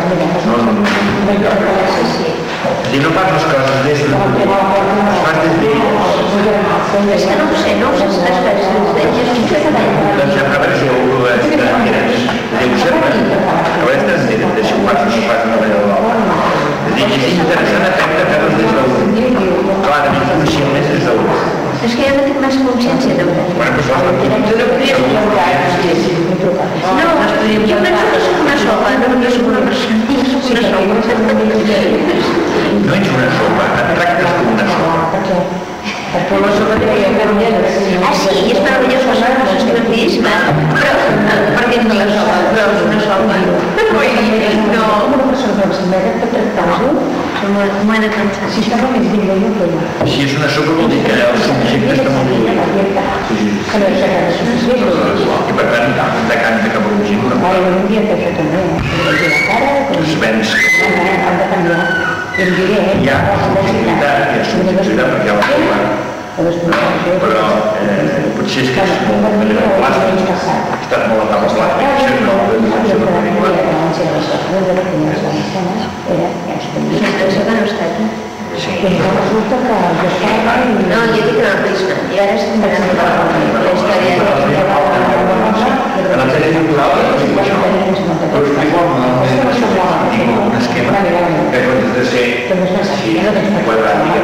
Si no fas les coses des de tu, fas des d'elles. És que no ho sé, no ho sé si les fas des d'elles. Doncs a veure si algú t'enteres. Diu, sempre, a veure si t'enteres de si ho fas o si ho fas d'una manera o l'altra. És a dir, és interessant aprendre a fer-les des d'algú. Clarament conscientment des d'algú. És que jo no tinc més consciència també. Bueno, però això tu no podries col·laborar, No, jo penso que soc una sopa, no soc una persona, soc una sopa. no ets una sopa, et tractes com una sopa. però la sopa té que canviar. Ah, sí, és meravellós que són els estudiisme, però perquè no la sopa, però és una sopa. Vull dir, no... M'ho he de pensar. Si és una sopa vol dir que el subjecte està molt fluid. I per tant, decanta cap a l'objecte. Es vens. Hi ha subjectivitat, perquè ja va provar. Però potser és que és molt de manera plàstica. Ha estat molt etapa plàstica, això no ho hem fet sobre pel·lícula. Això que no està aquí. Sí. No, jo dic el risc, i ara estic mirant la història de... En el tècnic cultural, però explico un esquema que ha de ser així, quadràtica.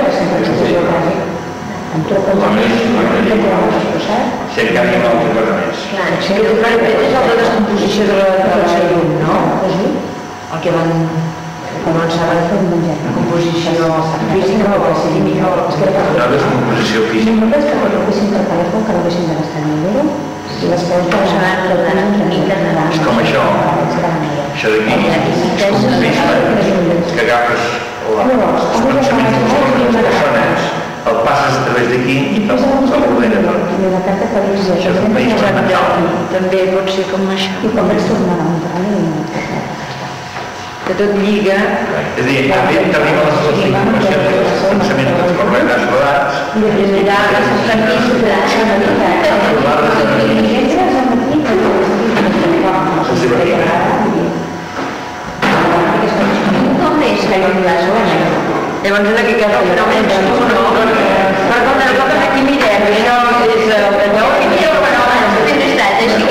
Si en canvi una altra cosa més. Clar, Sí, el que és la descomposició de la llum, no? El que van començar la composició física o química. La descomposició física. És com això. Això d'aquí és com un prisma que agafes els pensaments de les persones, el passes a través d'aquí i s'ordena tot. Això és un prisma mental. També pot ser com això. Que tot lliga. És a dir, t'arriba les informacions dels pensaments dels correctes rodats I allà s'estan Com és que llum la zona? Llavors en aquest cas el fenomen és tu, no? Per quan nosaltres aquí mirem, això és allò que diu el fenomen. És veritat, és que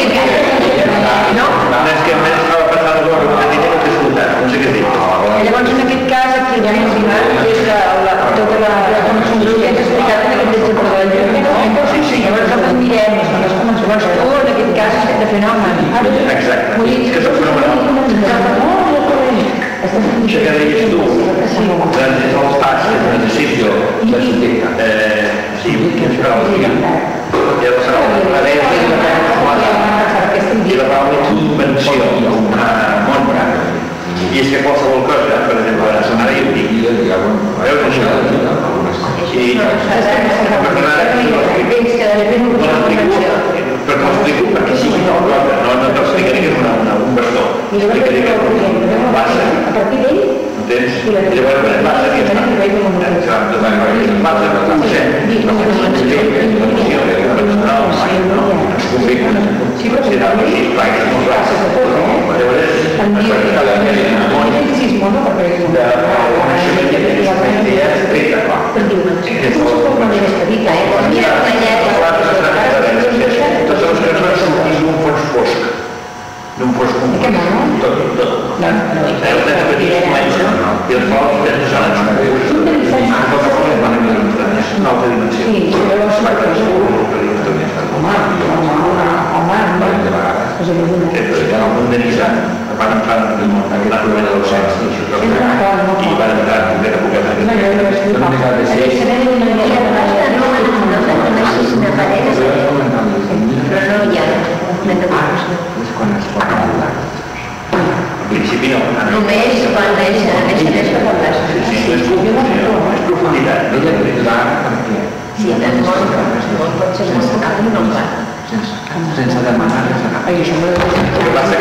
que a més estava passant el que tenia que escoltar, no sé què dir. Llavors, en aquest cas, aquí vam arribar, és tota la consciència que has explicat en aquest exemple de la llum, no? Sí. Llavors, nosaltres mirem, llavors tu, en aquest cas, has fet de fenomen. Exacte, és que soc fenomenal. Això que deies tu, doncs és el pas que necessito de subjecte. Sí, però ja ho sabeu, a veure, i la paraula convenció, món. I és que qualsevol cosa, per exemple, ara jo dic, veus això? I però t'ho explico perquè sigui una cosa, no t'explicaré que és un bastó, explicaré que és un bassa, entens? I llavors quan es bassa, que és un bassa, d'un fos comú, tot. I els pols de zones una altra dimensió. En el món de Nissan van entrar en aquest problema del sex i van entrar en primera poqueta. En principi no. Només quan és profunditat. Sí, el món pot ser molt car i no clar. Sense demanar res a cap. El que passa